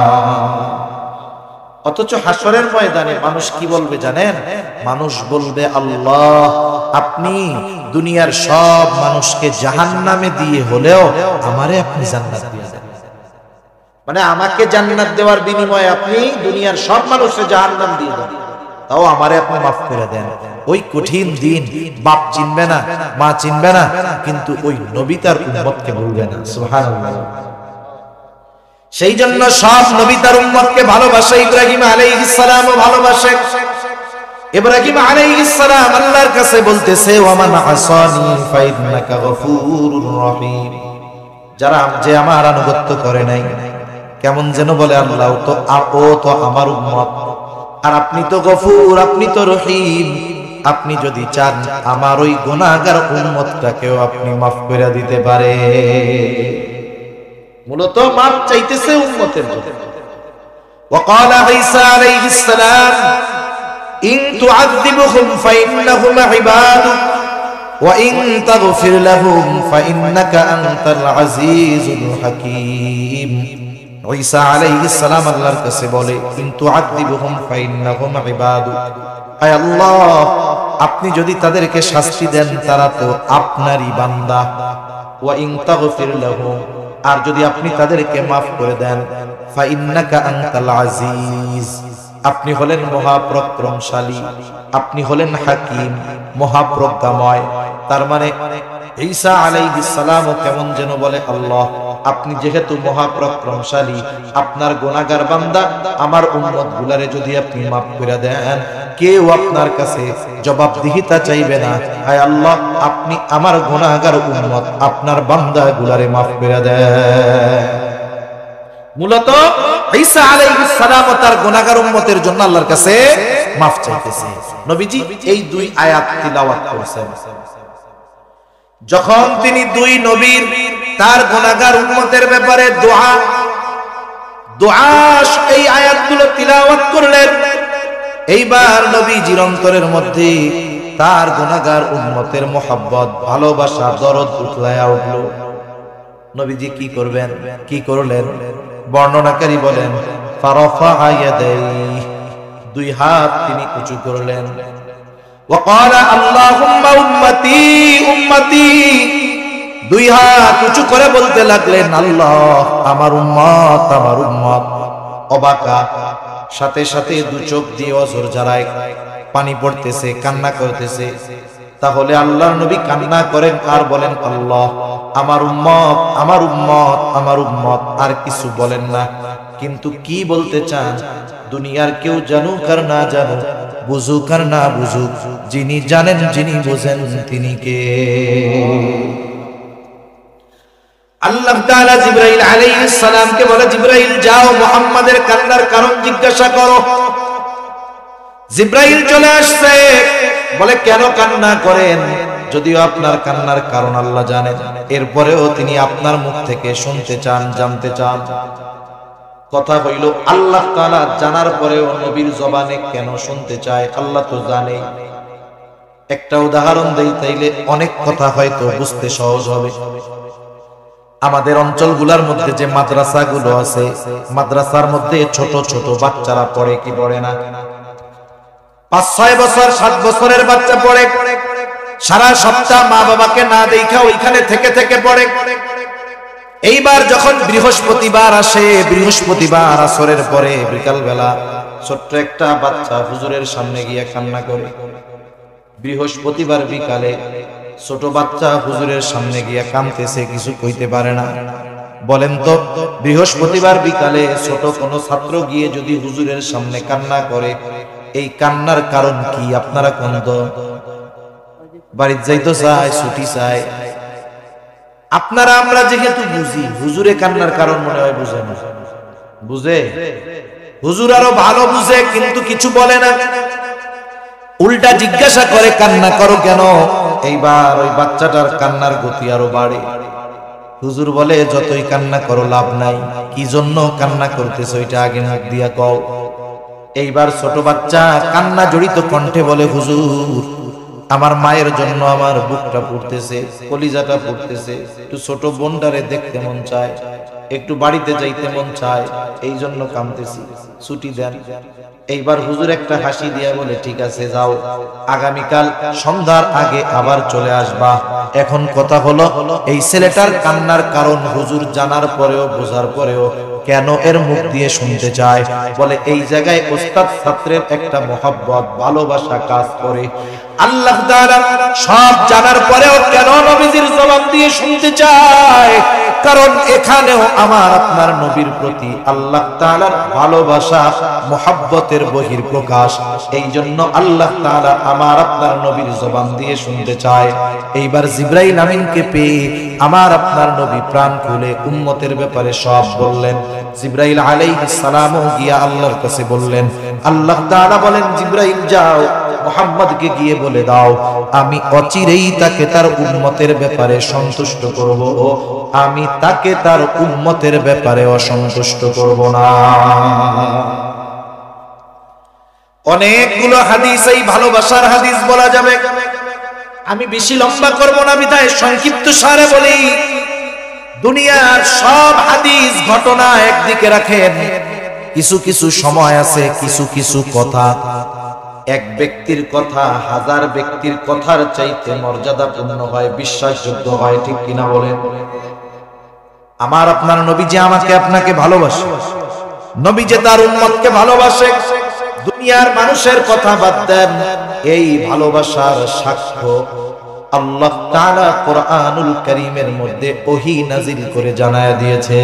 অথচ হাসরের ময়দানে মানুষ কি বলবে জানেন? মানুষ বলবে, আল্লাহ, আপনি দুনিয়ার সব মানুষকে জাহান্নামে দিয়ে হলেও আমারে আপনি জান্নাত দিয়ে দেন। মানে আমাকে জান্নাত দেওয়ার বিনিময়ে আপনি দুনিয়ার সব মানুষকে জাহান্নাম দিয়ে দেন, তাও আমারে আপনি মাফ করে দেন। ওই কঠিন দিন বাপ চিনবে না, মা চিনবে না, কিন্তু ওই নবী তার উম্মতকে ভুলবে না। সুবহানাল্লাহ। সেই জন্য সব নবী তার উম্মতকে ভালোবাসে। ইব্রাহিম আলাইহিস সালামও ভালোবাসে। ইব্রাহিম আলাইহিস সালাম আল্লাহর কাছে বলতেছে, ওয়া মান আসানি ফা ইন্নাকা গফুরুর রহিম। যারা যে আমার আনুগত্য করে নাই, কেমন যেন বলে, আল্লাহ তো ও তো আমার উম্মত, আর আপনি তো গফুর, আপনি তো রহিম। আপনি যদি চান আমার ওই গুনাহগার উম্মতটাকেও আপনি মাফ করে দিতে পারে। মূলত মাফ চাইতেছে উম্মতের জন্য। وقال عيسى عليه السلام إن تعذبهم فإنهم عبادك وإن تغفر لهم فإنك أنت العزيز الحكيم। ঈসা আলাইহিস সালাম আল্লাহর কাছে বলে, ইন তুআযিবহুম ফাইন্নাহুম ইবাদুক, আয় আল্লাহ, আপনি যদি তাদেরকে শাস্তি দেন তারা তো আপনারই বান্দা, ওয়া ইন তাগফির লাহুম, আর যদি আপনি তাদেরকে মাফ করে দেন, ফা ইন্নাকা আনতাল আজিজ, আপনি হলেন মহাপরাক্রমশালী, আপনি হলেন হাকিম, মহাপ্রজ্ঞাময়। তার মানে ঈসা আলাইহিস সালামও কেমন যেন বলে, আল্লাহ আপনি যেহেতু মহাপরাক্রমশালী, আপনার গুনাহগার বান্দা আমার উম্মত গুলারে যদি আপনি মাফ করে দেন, কেউ আপনার কাছে জবাবদিহিতা চাইবে না। হায় আল্লাহ, আপনি আমার গুনাহগার উম্মত আপনার বান্দা গুলারে মাফ করে দেন। মূলত ঈসা আলাইহিস সালাম তার গুনাহগার উম্মতের জন্য আল্লাহর কাছে মাফ চাইতেছে। নবীজি এই দুই আয়াত তিলাওয়াত করেছেন। যখন তিনি দুই নবীর তার গুনাহগার উম্মতের ব্যাপারে দোয়া দোয়া এই আয়াতগুলো তিলাওয়াত করলেন, এইবার নবীজির অন্তরের মধ্যে তার গুনাহগার উম্মতের মোহাব্বত, ভালোবাসা, দরদ উতলায়া উঠল। নবীজি কি করবেন, কি করলেন? বর্ণনাকারী বলেন, ফারাফা ইয়াদাইহি, দুই হাত তিনি উঁচু করলেন। ওয়া ক্বালা আল্লাহুম্মা উম্মতি উম্মতি, দুই হাত উঁচু করে বলতে লাগলেন, আল্লাহ আমার উম্মত আমার উম্মত। অবাকা, সাথে সাথে দু চোখ দিয়ে অজর জারায় পানি পড়তেছে, কান্না করতেছে। তাহলে আল্লাহর নবী কান্না করেন আর বলেন, আল্লাহ আমার উম্মত আমার উম্মত আমার উম্মত, আর কিছু বলেন না। কিন্তু কি বলতে চান? দুনিয়ার কেউ জানুক আর না জানুক, বুঝুক আর না বুঝুক, যিনি জানেন যিনি বোঝেন তিনি কে? আল্লাহ তাআলা জিবরাইল আলাইহিস সালামকে বলে, জিবরাইল যাও মুহাম্মাদের কান্নার কারণ জিজ্ঞাসা করো। জিবরাইল চলে আসছে, বলে কেন কান্না করেন? যদিও আপনার কান্নার কারণ আল্লাহ জানেন, এরপরেও তিনি আপনার মুখ থেকে শুনতে চান, জানতে চান। কথা হইল, আল্লাহ তাআলা জানার পরেও নবীর জবানে কেন শুনতে চায় আল্লাহ তো জানে। একটা উদাহরণ দেই, তাইলে অনেক কথা হয়তো বুঝতে সহজ হবে। আমাদের অঞ্চলগুলোর মধ্যে যে মাদ্রাসাগুলো আছে, মাদ্রাসার মধ্যে ছোট ছোট বাচ্চারা পড়ে কি পড়ে না? পাঁচ ছয় বছর সাত বছরের বাচ্চা পড়ে, সারা সপ্তাহ মা বাবাকে না দেখা ওইখানে থেকে থেকে পড়ে। এইবার যখন বৃহস্পতিবার আসে, বৃহস্পতিবার আসরের পরে বিকাল বেলা ছোট্ট একটা বাচ্চা হুজুরের সামনে গিয়ে কান্না করে। বৃহস্পতিবার বিকালে ছোট বাচ্চা হুজুরের সামনে গিয়ে কাঁদতেছে, কিছু কইতে পারে না। বলেন তো, বৃহস্পতিবার বিকালে ছোট কোনো ছাত্র গিয়ে যদি হুজুরের সামনে কান্না করে, এই কান্নার কারণ কি? আপনারা কোন তো বাড়িতে যাইতে চায়, ছুটি চায়। আপনারা আমরা যেহেতু বুঝি, হুজুরে কান্নার কারণ মনে হয় বুঝে না। বুঝে? হুজুর আরো ভালো বুঝে, কিন্তু কিছু বলে না, উল্টা জিজ্ঞাসা করে কান্না করো কেন? এইবার ওই বাচ্চাটার কান্নার গতি আরো বাড়ে। হুজুর বলে, যতই কান্না করো লাভ নাই, কি জন্য কান্না করতেছ ওইটা আগে মুখ দিয়া কও। এইবার ছোট বাচ্চা কান্না জড়িত কণ্ঠে বলে, হুজুর আমার মায়ের জন্য আমার বুকটা পুড়তেছে, কলিজাটা পুড়তেছে, একটু ছোট বোনটারে দেখতে মন চায়, একটু বাড়িতে যাইতে মন চায়, এই জন্য কাঁদতেছি, ছুটি দেন। এইবার হুজুর একটা হাসি দিয়া বলে, ঠিক আছে যাও, আগামীকাল সন্ধ্যার আগে আবার চলে আসবা। এখন কথা হলো, এই ছেলেটার কান্নার কারণ হুজুর জানার পরেও বোঝার পরেও কেন এর মুখ দিয়ে শুনতে চায়? বলে এই জায়গায় ওস্তাদ ছাত্রের একটা মহব্বত, ভালোবাসা কাজ করে। আল্লাহ তাআলা সব জানার পরেও কেন নবীজির জবান দিয়ে শুনতে চায়? কারণ এখানেও আমার আপনার নবীর প্রতি আল্লাহ তাআলার ভালোবাসা, মহব্বতের বহিঃপ্রকাশ। এই জন্য আল্লাহ তাআলা আমার আপনার নবীর জবান দিয়ে শুনতে চায়। এইবার জিবরাইল আমিনকে পেয়ে আমার আপনার নবী প্রাণ খুলে উম্মতের ব্যাপারে সব বললেন। জিবরাইল আলাইহিস সালামও গিয়া আল্লাহর কাছে বললেন। আল্লাহ তাআলা বলেন, জিবরাইল যাও মুহাম্মদকে গিয়ে বলে দাও, আমি অচিরেই তাকে তার উম্মতের ব্যাপারে সন্তুষ্ট করব, আমি তাকে তার উম্মতের ব্যাপারে অসন্তুষ্ট করব না। অনেকগুলো হাদিস, এই ভালোবাসার হাদিস বলা যাবে, আমি বেশি লম্বা করব না, বিধায় সংক্ষিপ্ত সারে বলি। দুনিয়ার সব হাদিস ঘটনা একদিকে রাখেন, কিছু কিছু সময় আছে, কিছু কিছু কথা এক ব্যক্তির কথা হাজার ব্যক্তির কথার চাইতে মর্যাদাপূর্ণ হয়, বিশ্বাসযোগ্য হয়, ঠিক কিনা বলেন? আমার আপনার নবী যে আমাকে আপনাকে ভালোবাসে, নবী যে তার উম্মতকে ভালোবাসে, দুনিয়ার মানুষের কথা বাদ দেন, এই ভালোবাসার সাক্ষ্য আল্লাহ তাআলা কোরআনুল কারীমের মধ্যে ওহী নাযিল করে জানায়া দিয়েছে।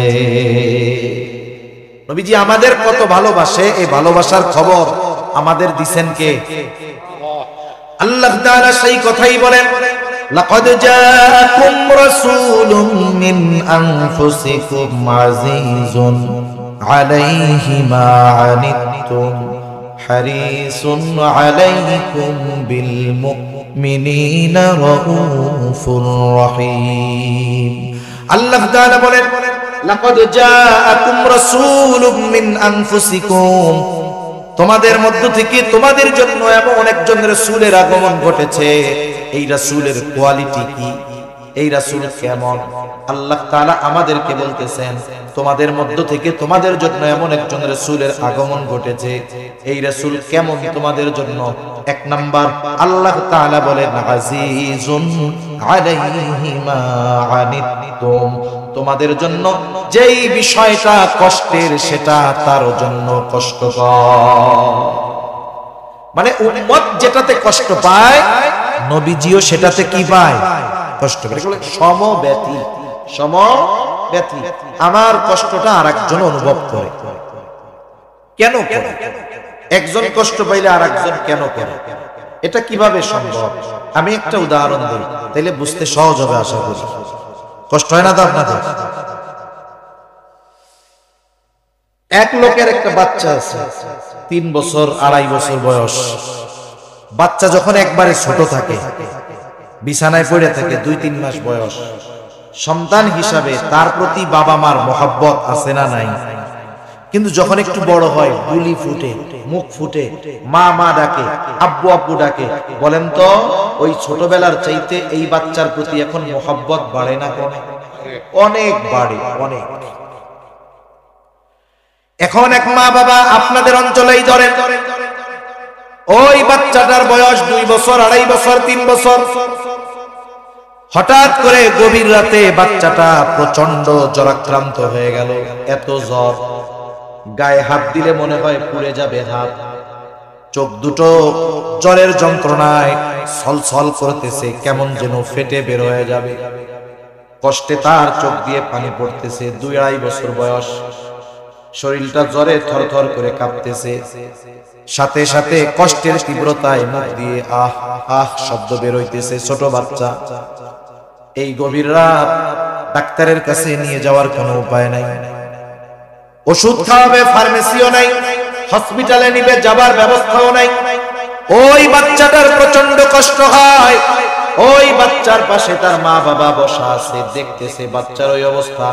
নবীজি আমাদের কত ভালোবাসে, এই ভালোবাসার খবর আমাদের দিবেন কে? আল্লাহ তাআলা সেই কথাই বলেন, লাকাদ জাআকুম রাসূলুম মিন আনফুসিকুম আজিজুন আলাইহি মা আনিতুম হারিসুন আলাইকুম বিল মুমিনিনা রাউফুর রহিম। আল্লাহ তাআলা বলেন, লাকাদ জাআকুম রাসূলুম মিন আনফুসিকুম, তোমাদের মধ্য থেকে তোমাদের জন্য এমন একজন রাসূলের আগমন ঘটেছে। এই রাসূলের কোয়ালিটি কি, এই রাসূল কেমন? আল্লাহ তাআলা আমাদেরকে বলতেছেন, তোমাদের মধ্য থেকে তোমাদের জন্য এমন একজন রাসূলের আগমন ঘটেছে। এই রাসূল কেমন তোমাদের জন্য? এক নাম্বার, আল্লাহ তাআলা বলেন, আজিজুন আলাইহি মা আনিতুম, তোমাদের জন্য যেই বিষয়টা কষ্টের সেটা তার জন্য কষ্টকর। মানে উম্মত যেটাতে কষ্ট পায়, নবীজিও সেটাতে কি পায়? কষ্ট পায়। সমব্যথী, সমব্যথী। আমার কষ্টটা আরেকজন অনুভব করে। কেন করে? একজন কষ্ট পাইলে আরেকজন কেন করে? এটা কিভাবে সম্ভব? আমি একটা উদাহরণ দিই, তাইলে বুঝতে সহজ হবে আশা করি। কষ্ট হয় না তো আপনাদের? এক লোকের একটা বাচ্চা আছে, তিন বছর আড়াই বছর বয়স। বাচ্চা যখন একবারে ছোট থাকে, বিছানায় পড়ে থাকে, দুই তিন মাস বয়স, সন্তান হিসাবে তার প্রতি বাবা মার মহব্বত আছে না নাই? কিন্তু যখন একটু বড় হয়, বুলি ফুটে, মুখ ফুটে, মা মা ডাকে, আব্বু আব্বু ডাকে, বলেন তো ওই ছোটবেলার চাইতে এই বাচ্চার প্রতি এখন মহব্বত বাড়ে না? কোন অনেক বাড়ে, অনেক। এখন এক মা বাবা আপনাদের অঞ্চলেই ধরেন, ওই বাচ্চাটার বয়স দুই বছর, আড়াই বছর, তিন বছর। হঠাৎ করে গভীর রাতে বাচ্চাটা প্রচন্ড জ্বরাক্রান্ত হয়ে গেল। এত জ্বর, গায়ে হাত দিলে মনে হয় পুড়ে যাবে হাত। চোখ দুটো জ্বরের যন্ত্রণায় ছলছল করতেছে, কেমন যেন ফেটে বের হয়ে যাবে। কষ্টে তার চোখ দিয়ে পানি পড়তেছে। দুই আড়াই বছর বয়স, শরীরটা জ্বরে থরথর করে কাঁপতেছে। সাথে সাথে কষ্টের তীব্রতায় মুখ দিয়ে আহ আহ শব্দ বের হইতেছে। ছোট বাচ্চা, এই গভীর রাত, ডাক্তারের কাছে নিয়ে যাওয়ার কোনো উপায় নাই। ওষুধ খাওয়াবে, ফার্মেসিও নাই, হসপিটালে নিবে যাবার ব্যবস্থাও নাই। ওই বাচ্চাটার প্রচন্ড কষ্ট হয়। ওই বাচ্চার পাশে তার মা বাবা বসা আছে, দেখতেছে বাচ্চার ওই অবস্থা।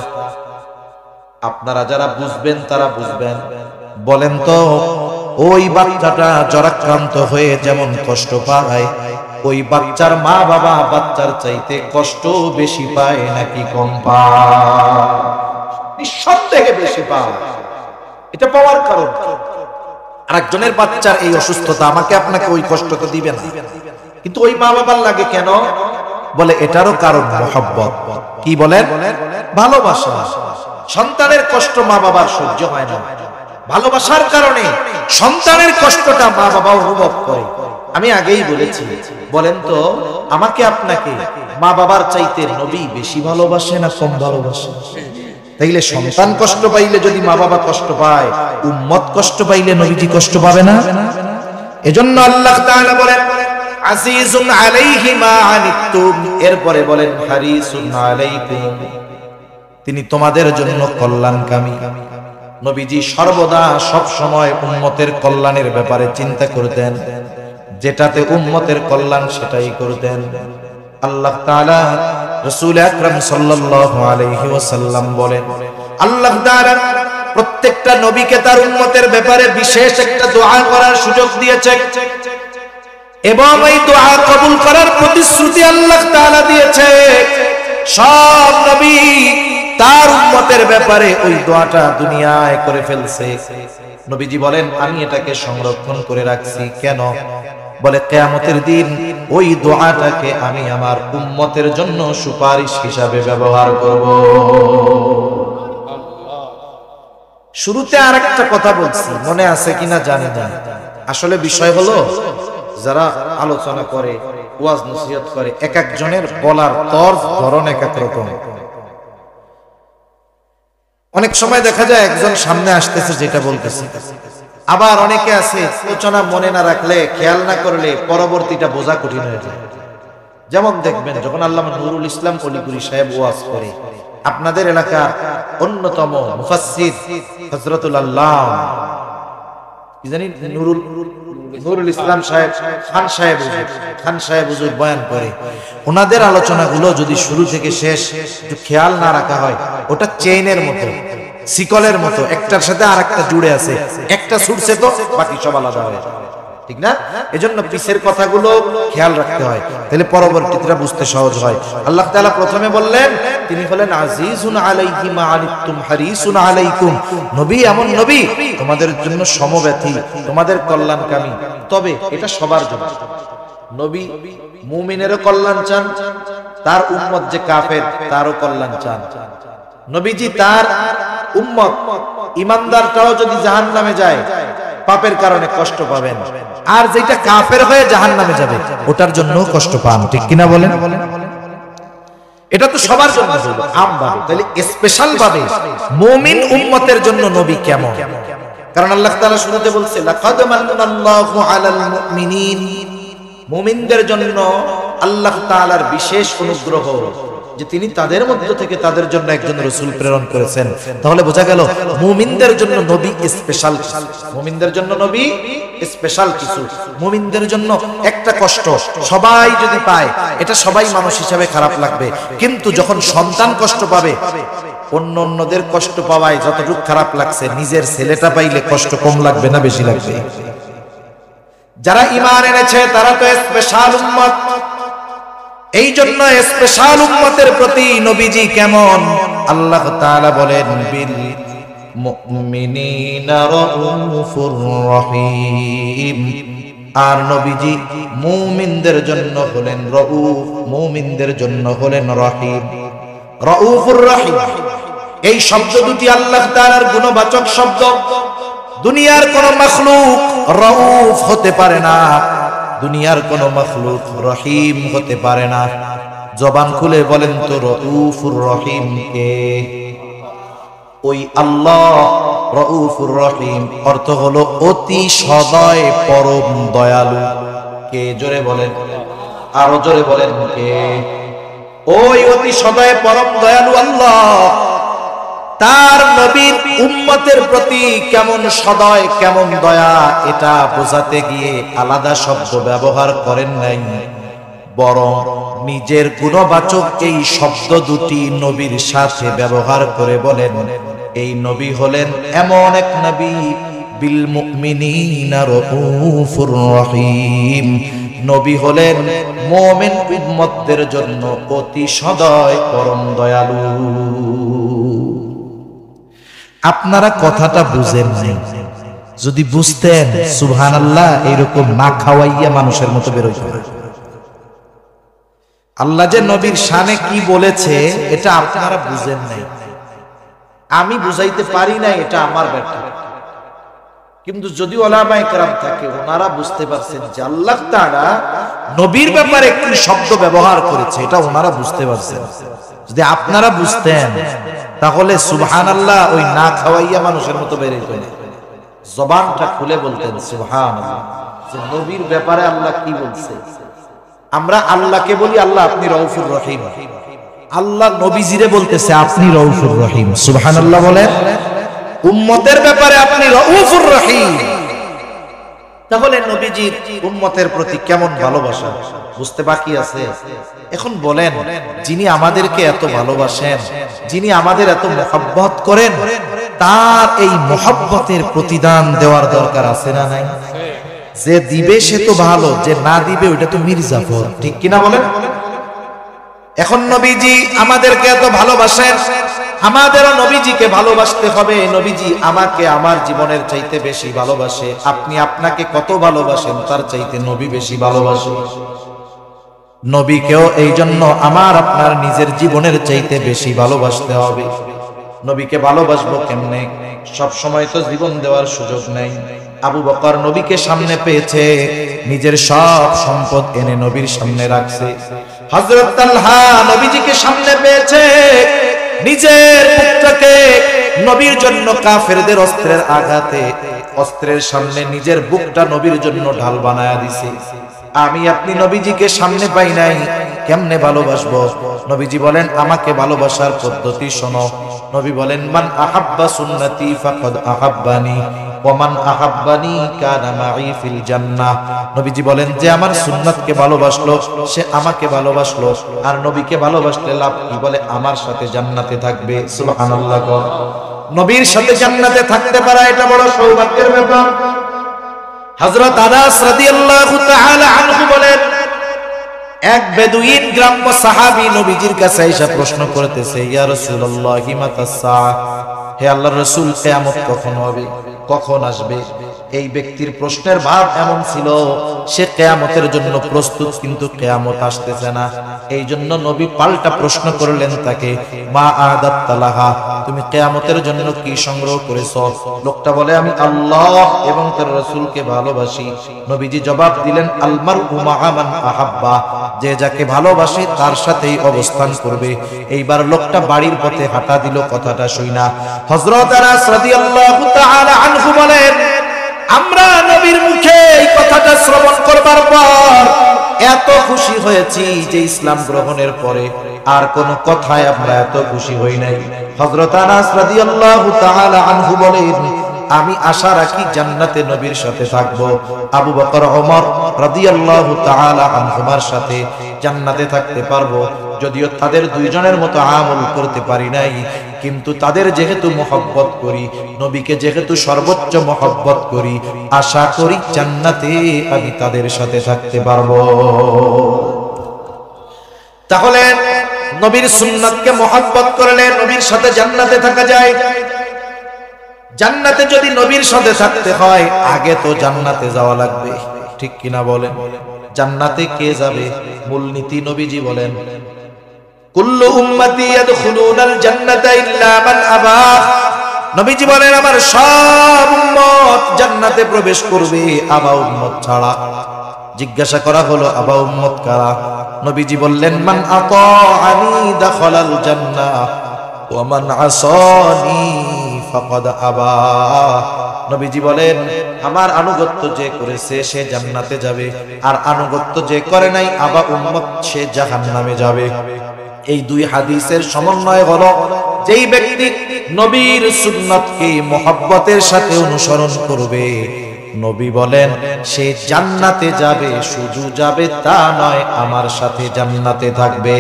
আপনারা যারা বুঝবেন তারা বুঝবেন। বলেন তো, ওই বাচ্চাটা জ্বরাক্রান্ত হয়ে যেমন কষ্ট পায়, ওই বাচ্চার মা বাবা বাচ্চার চাইতে কষ্ট বেশি পায় নাকি কম পায়? নিঃসন্দেহে বেশি পায়। এটা পাওয়ার কারণ, আরেকজনের বাচ্চার এই অসুস্থতা আমাকে আপনাকে ওই কষ্ট তো দিবে না, কিন্তু ওই মা বাবার লাগে কেন? বলে এটারও কারণ মহব্বত। কি বলেন? ভালোবাসা। সন্তানের কষ্ট মা বাবার সহ্য হয় না, ভালোবাসার কারণে সন্তানের কষ্টটা মা বাবা অনুভব করে। আমি আগেই বলেছি, বলেন তো আমাকে আপনাকে মা বাবার চাইতে নবী বেশি ভালোবাসে না কম ভালোবাসে? তাইলে সন্তান কষ্ট পাইলে যদি মা বাবা কষ্ট পায়, উম্মত কষ্ট পাইলে নবীজি কষ্ট পাবে না? এজন্য আল্লাহ তাআলা বলেন, আজিজুন আলাইহি মা আনিতুম, এরপরে বলেন হারিসুন আলাইকুম, তিনি তোমাদের জন্য কল্যাণকামী। নবীজি সর্বদা সব সময় উম্মতের কল্যাণের ব্যাপারে চিন্তা করতেন, যেটাতে উম্মতের কল্যাণ সেটাই করতেন। আল্লাহ তাআলা রাসূল আকরাম সাল্লাল্লাহু আলাইহি ওয়াসাল্লাম বলেন, আল্লাহ তাআলা প্রত্যেকটা নবীকে তার উম্মতের ব্যাপারে বিশেষ একটা দোয়া করার সুযোগ দিয়েছে এবং এই দোয়া কবুল করার প্রতিশ্রুতি আল্লাহ তাআলা দিয়েছে। সব নবী তার উম্মতের ব্যাপারে ওই দোয়াটা দুনিয়ায় করে ফেলছে। নবীজি বলেন আমি এটাকে সংরক্ষণ করে রাখছি। কেন? বলে কিয়ামতের দিন ওই দোয়াটাকে আমি আমার উম্মতের জন্য সুপারিশ হিসাবে ব্যবহার করব। শুরুতে আরেকটা কথা বলছি, মনে আছে কিনা জানি না। আসলে বিষয় হলো যারা আলোচনা করে, ওয়াজ নসিহত করে, এক একজনের বলার তর্জ ধরন এক এক রকম। অনেক সময় দেখা যায় একজন সামনে আসতেছে যেটা বলতেছে, আবার অনেকে আছে আলোচনা মনে না রাখলে, খেয়াল না করলে পরবর্তীটা বোঝা কঠিন হয়ে যায়। যেমন দেখবেন যখন আল্লামা নুরুল ইসলাম অলিপুরি সাহেব ওয়াজ করে, আপনাদের এলাকার অন্যতম মুফাসসির হযরতুল আল্লাহ কি জানি নুরুল নুরুল ইসলাম সাহেব খান সাহেব খান সাহেব হুজুর বয়ান করে, ওনাদের আলোচনাগুলো যদি শুরু থেকে শেষ একটু খেয়াল না রাখা হয়, ওটা চেইনের মতো, শিকলের মতো, একটার সাথে আরেকটা জুড়ে আছে, একটা ছুটছে তো বাকি সব আলাদা হয়ে যায়, ঠিক না? এজন্য পিছের কথাগুলো খেয়াল রাখতে হয়, তাহলে পরবর্তীটা বুঝতে সহজ হয়। আল্লাহ তাআলা প্রথমে বললেন তিনি হলেন আজিজুন আলাইহি মা আনিতুম হারিসুন আলাইকুম। নবী এমন নবী তোমাদের জন্য সমব্যথী, তোমাদের কল্যাণকামী। তবে এটা সবার জন্য। নবী মুমিনেরও কল্যাণ চান, তার উম্মত যে কাফের তারও কল্যাণ চান। নবীজি তার উম্মত ঈমানদারটাও যদি জাহান্নামে যায় পাপের কারণে কষ্ট পাবেন, আর যেটা কাফের হয়ে জাহান্নামে যাবে ওটার জন্য কষ্ট পান, ঠিক কিনা বলেন? এটা তো সবার জন্য আমভাবে, তাহলে স্পেশাল ভাবে মুমিন উম্মতের জন্য নবী কেমন? কারণ আল্লাহ তাআলা শুরুতে বলছে লাকাদ মান্নাল্লাহু আলাল মুমিনিন, মুমিনদের জন্য আল্লাহ তাআলার বিশেষ অনুগ্রহ যে তিনি তাদের মধ্য থেকে তাদের জন্য একজন রাসূল প্রেরণ করেছেন। তাহলে বোঝা গেল মুমিনদের জন্য নবী স্পেশাল, মুমিনদের জন্য নবী স্পেশাল কিছু। মুমিনদের জন্য একটা কষ্ট সবাই যদি পায়, এটা সবাই মানুষ হিসাবে খারাপ লাগবে, কিন্তু যখন সন্তান কষ্ট পাবে, অন্য অন্যদের কষ্ট পাওয়ায় যতটুকু খারাপ লাগছে, নিজের ছেলেটা পাইলে কষ্ট কম লাগবে না বেশি লাগবে? যারা ঈমান এনেছে তারা তো স্পেশাল উম্মত। এই জন্য স্পেশাল উম্মতের প্রতি নবীজি কেমন? আল্লাহ তাআলা বলেন বিল মুমিনিনা রাউফুর রহিম। আর নবীজি মুমিনদের জন্য হলেন রাউফ, মুমিনদের জন্য হলেন রহিম। রাউফুর রহিম এই শব্দ দুটি আল্লাহ তাআলার গুণবাচক শব্দ। দুনিয়ার কোন মাখলুক রাউফ হতে পারে না, দুনিয়ার কোন মাখলুক রহিম হতে পারে না। জবান খুলে বলেন তো রাউফুর রহিম কে? ওই আল্লাহ রাউফুর রহিম অর্থ হলো অতি সদয় পরম দয়ালু। কে? জোরে বলেন, আরো জোরে বলেন কে? ওই অতি সদয় পরম দয়ালু আল্লাহ তার নবীর উম্মতের প্রতি কেমন সদয়, কেমন দয়া, এটা বোঝাতে গিয়ে আলাদা শব্দ ব্যবহার করেন নাই, বরং নিজের গুণবাচক এই শব্দ দুটি নবীর সাথে ব্যবহার করে বলেন এই নবী হলেন এমন এক নবী বিল মুমিনিনা রাউফুর রহিম। নবী হলেন মুমিন উম্মতদের জন্য অতি সদয় পরম দয়ালু। আপনারা কথাটা বুঝেন নাই, যদি বুঝতেন সুবহানাল্লাহ এইরকম না খাওয়াইয়া মানুষের মতো বের হইতো না। আল্লাহ যে নবীর শানে কি বলেছে এটা আপনারা বুঝেন নাই, আমি বুঝাইতে পারি না, এটা আমার ব্যাপার। কিন্তু যদি ওলামায়ে কেরাম থাকে ওনারা বুঝতে পারছেন যে আল্লাহ তাআলা নবীর ব্যাপারে কি শব্দ ব্যবহার করেছে, এটা ওনারা বুঝতে পারছেন। যদি আপনারা বুঝতেন তাহলে সুবহানাল্লাহ ওই না খাওয়াইয়া মানুষের মতো বের হইতো না, জবানটা খুলে বলতেন সুবহানাল্লাহ, যে নবীর ব্যাপারে আল্লাহ কি বলছে। আমরা আল্লাহকে বলি আল্লাহ আপনি রাউফুর রহিম, আল্লাহ নবীজিরে বলতেছে আপনি রাউফুর রহিম। সুবহানাল্লাহ বলেন। উম্মতের ব্যাপারে আপনি রাউফুর রহিম। তাহলে নবীজির উম্মতের প্রতি কেমন ভালোবাসা বুঝতে বাকি আছে? এখন বলেন, যিনি আমাদেরকে এত ভালোবাসেন, যিনি আমাদের এত মহব্বত করেন, তার এই মহব্বতের প্রতিদান দেওয়ার দরকার আছে না নাই? যে দিবে সে তো ভালো, যে না দিবে ওইটা তো মির্জাফর, ঠিক কিনা বলেন? এখন নবীজি আমাদেরকে এত ভালোবাসেন, আমাদেরও নবীজিকে ভালোবাসতে হবে। নবীজি আমাকে আমার জীবনের চাইতে বেশি ভালোবাসে, আপনি আপনাকে কত ভালোবাসেন তার চাইতে নবী বেশি ভালোবাসে। নবীকেও এই জন্য আমার আপনার নিজের জীবনের চাইতে বেশি ভালোবাসতে হবে। নবীকে ভালোবাসবো কেমনে? সব সময় তো জীবন দেওয়ার সুযোগ নেই। আবু বকর নবীকে সামনে পেয়েছে, নিজের সব সম্পদ এনে নবীর সামনে রাখছে। হযরত তালহা নবীজিকে সামনে পেয়েছে, নিজের পুত্রকে নবীর জন্য কাফেরদের অস্ত্রের আঘাতে অস্ত্রের সামনে নিজের বুকটা নবীর জন্য ঢাল বানায়া দিছে। আমি আপনি নবীজিকে সামনে পাই নাই, কেমনে ভালোবাসবো? নবীজি বলেন আমাকে ভালোবাসার পদ্ধতি শোনো। নবী বলেন মান আহাব্বা সুন্নতি ফাকাদ আহাব্বানি ওয়া মান আহাব্বানি কানা মাই ফিল জান্নাহ। নবীজি বলেন যে আমার সুন্নাতকে ভালোবাসলো সে আমাকে ভালোবাসলো, আর নবীকে ভালোবাসলে লাভ কি? বলে আমার সাথে জান্নাতে থাকবে। সুবহানাল্লাহ। নবীর সাথে জান্নাতে থাকতে পারা এটা বড় সৌভাগ্যের ব্যাপার। হযরত আনাস রাদিয়াল্লাহু তাআলা আনহু বলেন এক বেদুইন গ্রাম্য সাহাবী নবীজির কাছে এসে প্রশ্ন করতেছে, ইয়া রাসূলুল্লাহ মাতাস সাআহ, হে আল্লাহর রাসূল কিয়ামত কখন হবে, কখন আসবে? এই ব্যক্তির প্রশ্নের ভাব এমন ছিল সে কিয়ামতের জন্য প্রস্তুত, কিন্তু কিয়ামত আসতেছে না। এই জন্য নবী পাল্টা প্রশ্ন করলেন তাকে, মা আদাত লাহা, তুমি কিয়ামতের জন্য কি সংগ্রহ করেছো? লোকটা বলে আমি আল্লাহ এবং তার রাসূলকে ভালোবাসি। নবীজি জবাব দিলেন আল মারউ মাআ মান আহাব্বা, যে যাকে ভালোবাসে তার সাথেই অবস্থান করবে। এইবার লোকটা বাড়ির পথে হাঁটা দিল কথাটা শুইনা। হযরত আনাস রাদিয়াল্লাহু তাআলা আনহু বলেন আমরা নবীর মুখে এই কথাটা শ্রবণ করবার পর এত খুশি হয়েছি যে ইসলাম গ্রহণের পরে আর কোন কথায় আমরা এত খুশি হই নাই। হযরত আনাস রাদিয়াল্লাহু তাআলা আনহু বলেন আমি আশা রাখি জান্নাতে নবীর সাথে থাকবো। আবু বকর ওমর রাদিয়াল্লাহু তাআলা আনহুমার সাথে জান্নাতে থাকতে পারবো, যদিও তাদের দুইজনের মতো আমল করতে পারি নাই, কিন্তু তাদের যেহেতু মহব্বত করি, নবীকে যেহেতু সর্বোচ্চ মহব্বত করি, আশা করি জান্নাতে আমি তাদের সাথে থাকতে পারবো। তাহলে নবীর সুন্নাতকে মহব্বত করলে নবীর সাথে জান্নাতে থাকা যায়। জান্নাতে যদি নবীর সাথে থাকতে হয় আগে তো জান্নাতে যাওয়া লাগবে, ঠিক কিনা বলেন? জান্নাতে কে যাবে? মূলনীতি নবীজি বলেন কুল্লু উম্মতি ইয়াদখুলুনাল জান্নাতা ইল্লা মান আবা। নবীজি বলেন আমার সব উম্মত জান্নাতে প্রবেশ করবে আবা উম্মত ছাড়া। জিজ্ঞাসা করা হলো আবা উম্মত কারা? নবীজি বললেন মান আতাআনি দাখালাল জান্নাহ ওয়া মান আসানি ফাকাদ আবা। নবীজি বলেন আমার আনুগত্য যে করেছে সে জান্নাতে যাবে, আর আনুগত্য যে করে নাই আবা উম্মত সে জাহান্নামে যাবে। এই দুই হাদিসের সমন্বয় হলো যেই ব্যক্তি নবীর সুন্নাতকে মহব্বতের সাথে অনুসরণ করবে, নবী বলেন সে জান্নাতে যাবে। শুধু যাবে তা নয়, আমার সাথে জান্নাতে থাকবে।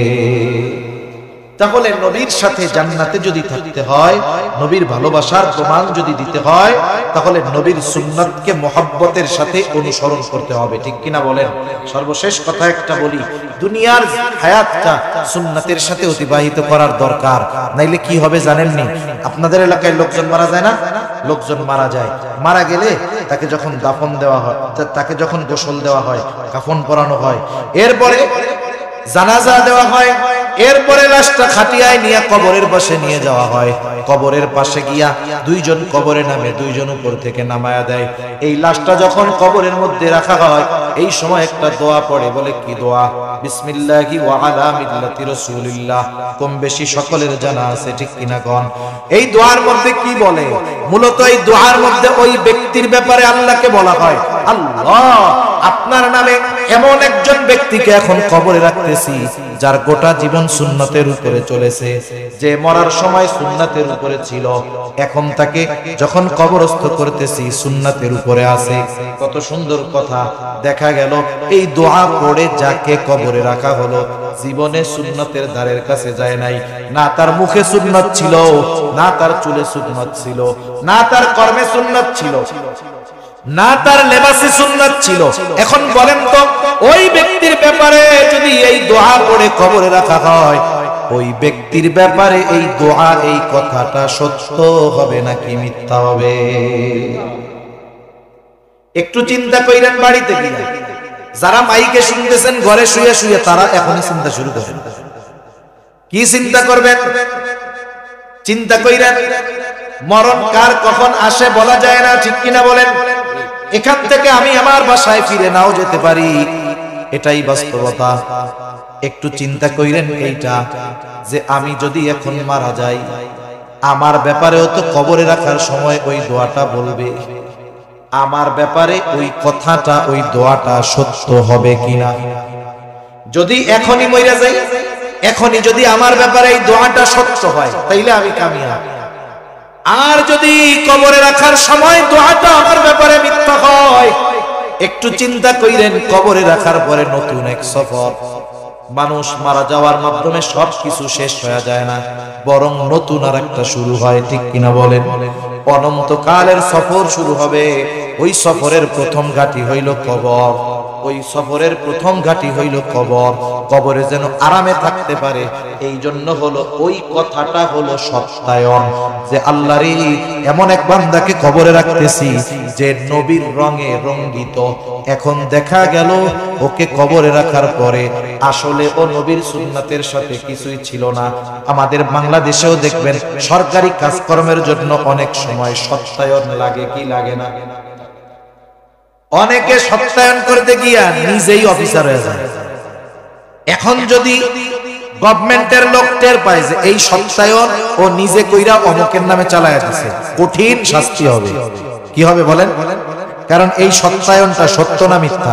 তাহলে নবীর সাথে জান্নাতে যদি থাকতে হয়, নবীর ভালোবাসার প্রমাণ যদি দিতে হয়, তাহলে নবীর সুন্নাতকে মহব্বতের সাথে অনুসরণ করতে হবে, ঠিক কিনা বলেন? সর্বশেষ কথা একটা বলি, দুনিয়ার হায়াতটা সুন্নাতের সাথে অতিবাহিত করার দরকার, নাইলে কি হবে জানেননি? আপনাদের এলাকায় লোকজন মারা যায় না? লোকজন মারা যায়, মারা গেলে তাকে যখন দাফন দেওয়া হয়, তাকে যখন গোসল দেওয়া হয়, কাফন পরানো হয়, এরপরে জানাজা দেওয়া হয়, এরপরে লাশটা খাটিয়ায় নিয়ে কবরের পাশে নিয়ে যাওয়া হয়। কবরের পাশে গিয়া দুইজন কবরে নামে, দুইজন উপর থেকে নামায়া দেয়। এই লাশটা যখন কবরের মধ্যে রাখা হয় এই সময় একটা দোয়া পড়ে, বলে কি দোয়া? বিসমিল্লাহি ওয়া আলা মিল্লাতি রাসূলিল্লাহ। কম বেশি সকলের জানা আছে, ঠিক কিনা কোন? এই দোয়ার মধ্যে কি বলে? মূলত এই দোয়ার মধ্যে ওই ব্যক্তির ব্যাপারে আল্লাহকে বলা হয়, আল্লাহ আপনার নামে এমন একজন ব্যক্তিকে এখন কবরে রাখতেছি যার গোটা জীবন সুন্নতের উপরে চলেছে, যে মরার সময় সুন্নতের উপরে ছিল, এখন তাকে যখন কবরস্থ করতেছি সুন্নতের উপরে আছে। কত সুন্দর কথা! দেখা গেল এই দোয়া পড়ে যাকে কবরে রাখা হলো জীবনে সুন্নতের ধারের কাছে যায় নাই। না তার মুখে সুন্নত ছিল, না তার চুলে সুন্নত ছিল, না তার কর্মে সুন্নত ছিল, না তার লেবাসে সুন্নত ছিল। এখন বলেন তো, ওই ব্যক্তির ব্যাপারে যদি এই দোয়া পড়ে কবরে রাখা হয়, ওই ব্যক্তির ব্যাপারে এই দোয়া, এই কথাটা সত্য হবে নাকি মিথ্যা হবে? একটু চিন্তা কইরেন বাড়িতে গিয়ে। যারা মাইকে শুনতেছেন ঘরে শুয়ে শুয়ে, তারা এখনই চিন্তা শুরু করেন। কি চিন্তা করবেন? চিন্তা কইরেন, মরণ কার কখন আসে বলা যায় না, ঠিক কিনা বলেন? এখান থেকে আমি আমার বাসায় ফিরে নাও যেতে পারি, এটাই বাস্তবতা। একটু চিন্তা কইরেন এইটা, যে আমি যদি এখন মারা যাই, আমার ব্যাপারেও তো কবরে রাখার সময় ওই দোয়াটা বলবে। আমার ব্যাপারে ওই কথাটা, ওই দোয়াটা সত্য হবে কিনা? যদি এখনই মইরা যাই, এখনই যদি আমার ব্যাপারে এই দোয়াটা সত্য হয়, তাইলে আমি কামিয়াব। আর যদি কবরে রাখার সময় দোয়াটা আমার ব্যাপারে মিথ্যা হয়, একটু চিন্তা কইরেন, কবরে রাখার পরে নতুন এক সফর। মানুষ মারা যাওয়ার মাধ্যমে সবকিছু শেষ হয়ে যায় না, বরং নতুন আর একটা শুরু হয়, ঠিক কিনা বলেন? অনন্তকালের সফর শুরু হবে। ওই সফরের প্রথম ঘাঁটি হইল কবর। ওই সফরের প্রথম ঘাঁটি হইল কবর। কবরে যেন আরামে থাকতে পারে, এই জন্য হলো ওই কথাটা হলো সত্যায়ন, যে আল্লাহরে এমন এক বান্দাকে কবরে রাখতেছি যে নবীর রঙে রঙ্গিত। এখন দেখা গেল ওকে কবরে রাখার পরে আসলে ও নবীর সুন্নাতের সাথে কিছুই ছিল না। আমাদের বাংলাদেশেও দেখবেন সরকারি কাজকর্মের জন্য অনেক সময় সত্যায়ন লাগে, কি লাগে না? অনেকে সত্যায়ন করতে গিয়া নিজেই অফিসার হয়ে যায়। এখন যদি গভর্নমেন্টের লোক টের পায় যে এই সত্যায়ন ও নিজে কইরা অমুকের নামে চালায়া দিছে, কঠিন শাস্তি হবে। কি হবে বলেন? কারণ এই সত্যায়নটা সত্য না মিথ্যা?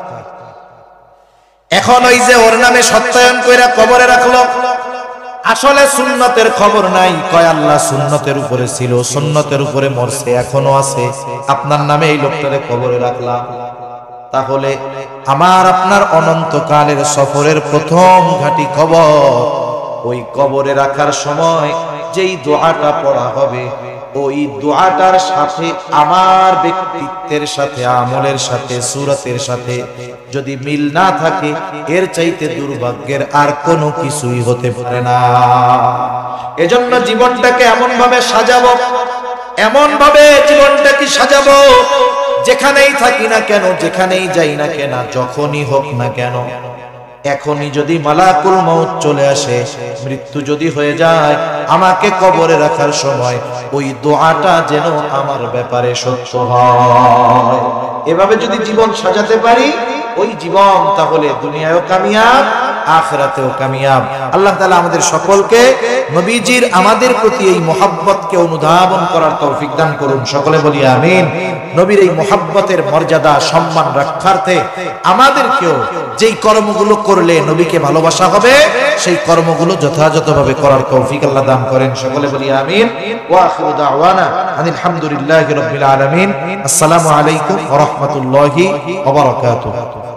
এখন ওই যে ওর নামে সত্যায়ন কইরা কবরে রাখলো, আসলে সুন্নতের খবর নাই। কয় আল্লাহ সুন্নতের উপরে ছিল, সুন্নতের উপরে মরছে, এখনো আছে, আপনার নামে এই লোকটারে কবরে রাখলাম। তাহলে আমার আপনার অনন্তকালের সফরের প্রথম ঘাঁটি কবর। ওই কবরে রাখার সময় যেই দোয়াটা পড়া হবে, ওই দোয়াটার সাথে আমার ব্যক্তিত্বের সাথে, আমলের সাথে, সুরতের সাথে যদি মিল না থাকে, এর চাইতে দুর্ভাগ্যের আর কোনো কিছুই হতে পারে না। এজন্য জীবনটাকে এমন ভাবে সাজাবো, এমন ভাবে জীবনটাকে সাজাবো, যেখানেই থাকি না কেন, যেখানেই যাই না কেন, যখনই হোক না কেন, এখনই যদি মালাকুল মউত চলে আসে, মৃত্যু যদি হয়ে যায়, আমাকে কবরে রাখার সময় ওই দোয়াটা যেন আমার ব্যাপারে সত্য হয়। এভাবে যদি জীবন সাজাতে পারি, ওই জীবন তাহলে দুনিয়ায়ও কামিয়াব, আখিরাতেও কামিয়াব। আল্লাহ তাআলা আমাদের সকলকে নবীজির আমাদের প্রতি এই মহব্বতকে অনুধাবন করার তৌফিক দান করুন। সকলে বলি আমিন। নবীর এই মহব্বতের মর্যাদা সম্মান রক্ষার্থে আমাদেরকেও যেই কর্মগুলো করলে নবীকে ভালোবাসা হবে, সেই কর্মগুলো যথাযথভাবে করার তৌফিক আল্লাহ দান করেন। সকলে বলি আমিন। ওয়া আখিরু দাওয়ানা আনিল হামদুলিল্লাহি রাব্বিল আলামিন। আসসালামু আলাইকুম ওয়া রাহমাতুল্লাহি ওয়া বারাকাতুহু।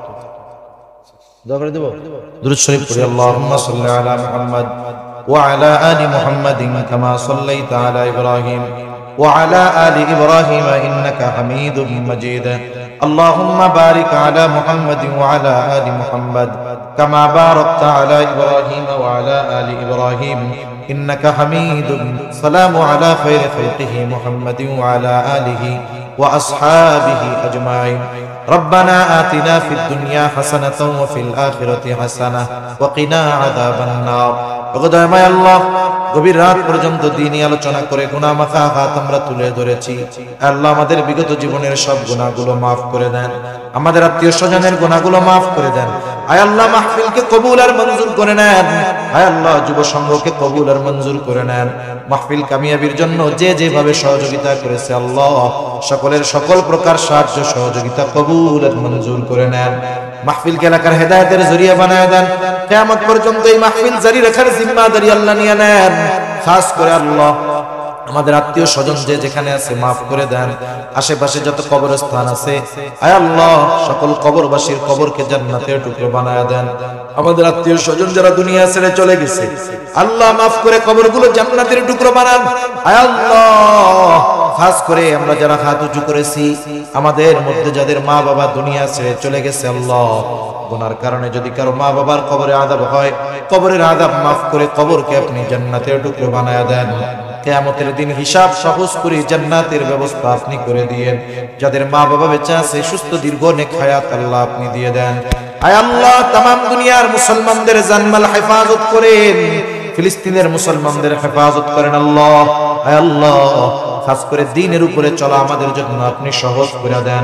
দোয়া করে দেব। দুরূদ শরীফ পড়ি। আল্লাহুম্মা সাল্লি আলা মুহাম্মাদ ওয়া আলা আলি মুহাম্মাদিন কামা সাল্লাইতা আলা ইব্রাহিম ওয়া আলা আলি ইব্রাহিম ইন্নাকা হামিদুম মাজিদ। আল্লাহুম্মা বারিক আলা মুহাম্মাদিন ওয়া আলা আলি মুহাম্মাদ কামা বারাকতা আলা ইব্রাহিম ওয়া আলা আলি ইব্রাহিম ইন্নাকা হামিদুম। সালামু আলা খায়রি খালকিহি মুহাম্মাদিন ওয়া আলা আলিহি ওয়া আসহাবিহি আজমাইন। ربنا آتنا في الدنيا حسنة وفي الآخرة حسنة وقنا عذاب النار। ওগো আল্লাহ, গভীর রাত পর্যন্ত দ্বীনি আলোচনা করে গুনাহ মাখা হাত আমরা তুলে ধরেছি। আল্লাহ আমাদের বিগত জীবনের সব গুনাহগুলো মাফ করে দেন, আমাদের আত্মীয় স্বজনের গুনাহগুলো মাফ করে দেন। আয় আল্লাহ, মাহফিলকে কবুল আর মঞ্জুর করে নেন। আয় আল্লাহ, যুব সংঘকে কবুল আর মঞ্জুর করে নেন। মাহফিল কামিয়াবির জন্য যে যেভাবে সহযোগিতা করেছে, আল্লাহ সকলের সকল প্রকার সাহায্য সহযোগিতা কবুল আর মঞ্জুর করে নেন। মাহফিলকে এলাকার হেদায়েতের জরিয়া বানায় দেন। কিয়ামত পর্যন্ত এই মাহফিল জারি রাখার জিম্মাদারি আল্লাহ নিয়ে নেন। খাস করে আল্লাহ আমাদের আত্মীয় স্বজন যে যেখানে আছে মাফ করে দেন। আশেপাশে যত কবরস্থান আছে আয় আল্লাহ সকল কবরবাসীর কবরকে জান্নাতের টুকরো বানায়া দেন। আমাদের আত্মীয় স্বজন যারা দুনিয়া ছেড়ে চলে গেছে আল্লাহ মাফ করে কবরগুলো জান্নাতের টুকরো বানান। আয় আল্লাহ খাস করে আমরা যারা হাত উঁচু করেছি আমাদের মধ্যে যাদের মা বাবা দুনিয়া ছেড়ে চলে গেছে আল্লাহ গুনার কারণে যদি কারো মা বাবার কবরে আযাব হয় কবরের আযাব মাফ করে কবরকে আপনি জান্নাতের টুকরো বানায়া দেন। কিয়ামতের দিন হিসাব সহজ করে জান্নাতের ব্যবস্থা আপনি করে দিয়েন। যাদের মা বাবা বেঁচে আছে সুস্থ দীর্ঘ নেক হায়াত আল্লাহ আপনি দিয়ে দেন। আয় আল্লাহ তামাম দুনিয়ার মুসলমানদের জানমাল হেফাজত করেন, ফিলিস্তিনের মুসলমানদের হেফাজত করেন আল্লাহ। আয় আল্লাহ খাস করে দ্বীনের উপরে চলা আমাদের জন্য আপনি সহজ করে দেন,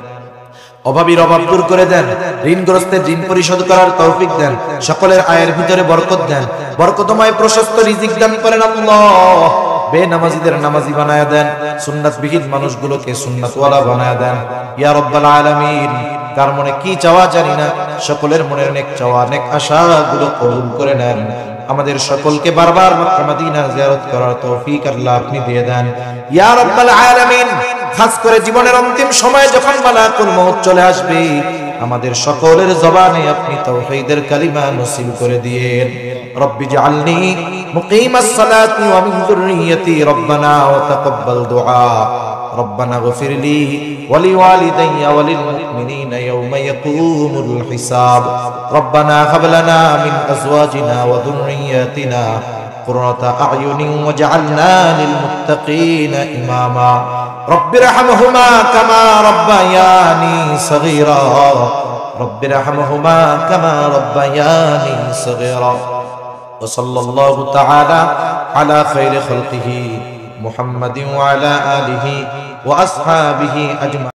অভাবীর অভাব দূর করে দেন, ঋণগ্রস্তের ঋণ পরিশোধ করার তৌফিক দেন, সকলের আয়ের ভিতরে বরকত দেন, বরকতময় প্রশস্ত রিজিক দান করেন আল্লাহ। বেনামাজিদের নামাজি বানায়া দেন, সুন্নাতবিহীন মানুষগুলোকে সুন্নাতওয়ালা বানায়া দেন ইয়া রাব্বাল আলামিন। কার মনে কি চাওয়া জানি না, সকলের মনের নেক চাওয়া নেক আশাগুলো কবুল করে নেন। আমাদের সকলকে বারবার মক্কা মদিনা জিয়ারত করার তৌফিক আল্লাহ আপনি দিয়ে দেন ইয়া রাব্বাল আলামিন। খাস করে জীবনের অন্তিম সময়ে যখন মালাকুল মউত চলে আসবে আমাদের সকলের জবানে আপনি তাওহীদের কালিমা নসিব করে দিয়েন। রব্বি জাআলনি মুকিমাস সালাতি ওয়া মিন যুররিয়্যতি রব্বানা ওয়া তাকাব্বাল দুআ রব্বানা গফির লি ওয়া লিওয়ালিদাইয়া ওয়া লিল মুমিনিনা ইয়াওমা ইয়াকুমুল হিসাব রব্বানা হাব লানা মিন আজওয়াজিনা ওয়া যুররিয়্যাতিনা কুররাতা আ'য়ুনিন ওয়াজআলনা লিল মুত্তাকিনা ইমামা রব্বিরহামহুমা কামা রাব্বায়ানি সগীরা রব্বিরহামহুমা কামা রাব্বায়ানি সগীরা ওয়া সাল্লাল্লাহু তাআলা আলা খায়রি খালকিহি মুহাম্মাদিন ওয়া আলা আলিহি ওয়া আসহাবিহি আজমাইন।